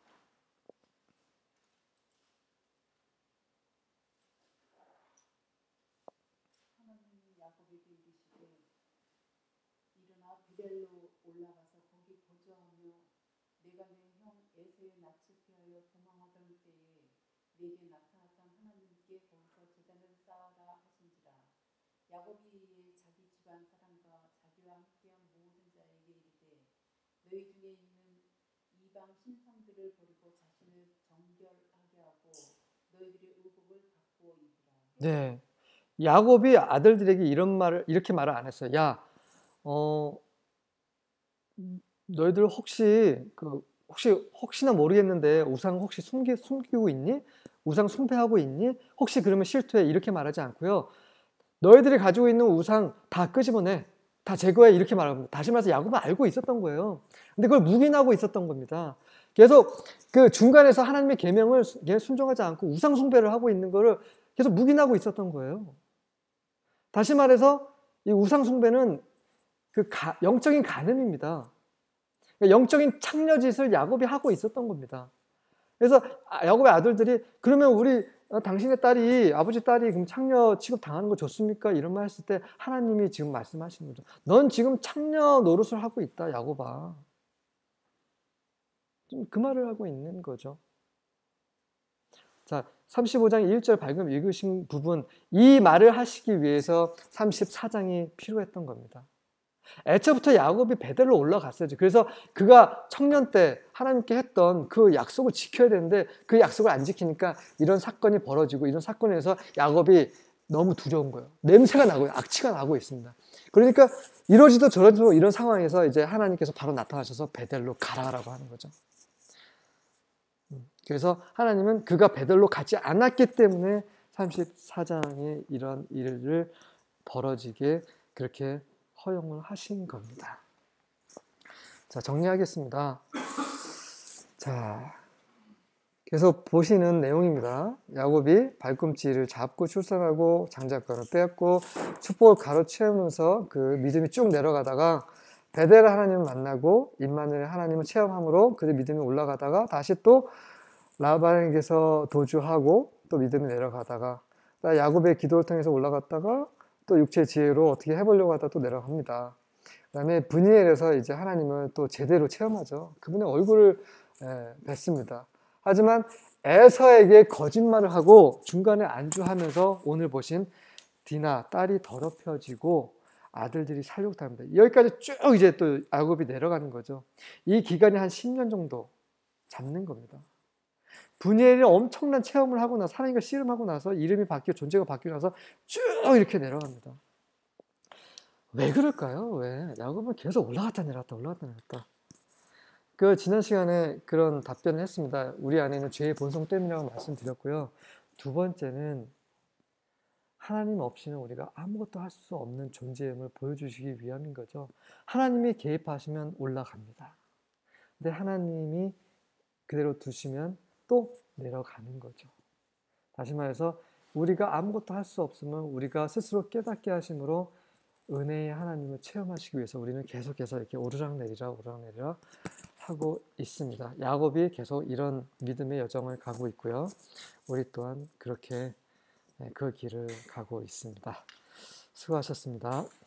하나님이 야곱에게 이르시되 일어나 베델로 올라가서 거기 거주하며 내가 내 형 에서의 낯을 피하여 도망하던 때에 내게 나타났던 하나님께 거기서 제단을 쌓아라 하신지라. 야곱이 이에 자기 집안 사람과 자기와 함께한 모든 자에게 이르되 너희 중에 있는 이방 신상들을 버리고 자신을 정결하게 하고 너희들의 의복을 바꾸어입으라. 네, 야곱이 아들들에게 이렇게 말을 안 했어요. 야, 너희들 혹시나 모르겠는데 우상 혹시 숨기고 있니? 우상 숭배하고 있니? 혹시 그러면 실토해? 이렇게 말하지 않고요. 너희들이 가지고 있는 우상 다 끄집어내. 다 제거해. 이렇게 말합니다. 다시 말해서 야곱은 알고 있었던 거예요. 근데 그걸 묵인하고 있었던 겁니다. 계속 그 중간에서 하나님의 계명을 순종하지 않고 우상 숭배를 하고 있는 거를 계속 묵인하고 있었던 거예요. 다시 말해서 이 우상 숭배는 영적인 간음입니다. 영적인 창녀짓을 야곱이 하고 있었던 겁니다. 그래서 야곱의 아들들이 그러면 당신의 딸이 아버지 딸이 그럼 창녀 취급 당하는 거 좋습니까? 이런 말 했을 때 하나님이 지금 말씀하시는 거죠. 넌 지금 창녀 노릇을 하고 있다, 야곱아. 좀 그 말을 하고 있는 거죠. 자, 35장 1절 방금 읽으신 부분, 이 말을 하시기 위해서 34장이 필요했던 겁니다. 애초부터 야곱이 베델로 올라갔어야죠. 그래서 그가 청년 때 하나님께 했던 그 약속을 지켜야 되는데 그 약속을 안 지키니까 이런 사건이 벌어지고 이런 사건에서 야곱이 너무 두려운 거예요. 냄새가 나고 악취가 나고 있습니다. 그러니까 이러지도 저러지도 이런 상황에서 이제 하나님께서 바로 나타나셔서 베델로 가라라고 하는 거죠. 그래서 하나님은 그가 베델로 가지 않았기 때문에 34장에 이런 일을 벌어지게 그렇게 허용을 하신 겁니다. 자, 정리하겠습니다. 자, 계속 보시는 내용입니다. 야곱이 발꿈치를 잡고 출산하고 장자권을 빼앗고 축복을 가로채우면서 그 믿음이 쭉 내려가다가 베델 하나님을 만나고 임마누엘 하나님을 체험함으로 그의 믿음이 올라가다가 다시 또 라반에게서 도주하고 또 믿음이 내려가다가 야곱의 기도를 통해서 올라갔다가 또 육체의 지혜로 어떻게 해보려고 하다 또 내려갑니다. 그 다음에 브니엘에서 이제 하나님을 또 제대로 체험하죠. 그분의 얼굴을 뵙습니다. 하지만 에서에게 거짓말을 하고 중간에 안주하면서 오늘 보신 디나 딸이 더럽혀지고 아들들이 살육당합니다. 여기까지 쭉 이제 또 야곱이 내려가는 거죠. 이 기간이 한 10년 정도 잡는 겁니다. 브니엘이 엄청난 체험을 하고 나서 하나님과 씨름하고 나서 이름이 바뀌고 존재가 바뀌고 나서 쭉 이렇게 내려갑니다. 왜 그럴까요? 왜? 야곱은 계속 올라갔다 내려갔다 올라갔다 내려갔다. 그 지난 시간에 그런 답변을 했습니다. 우리 안에 있는 죄의 본성 때문이라고 말씀드렸고요. 두 번째는 하나님 없이는 우리가 아무것도 할 수 없는 존재임을 보여주시기 위함인 거죠. 하나님이 개입하시면 올라갑니다. 근데 하나님이 그대로 두시면 또 내려가는 거죠. 다시 말해서 우리가 아무것도 할 수 없으면 우리가 스스로 깨닫게 하심으로 은혜의 하나님을 체험하시기 위해서 우리는 계속해서 이렇게 오르락내리락 하고 있습니다. 야곱이 계속 이런 믿음의 여정을 가고 있고요. 우리 또한 그렇게 그 길을 가고 있습니다. 수고하셨습니다.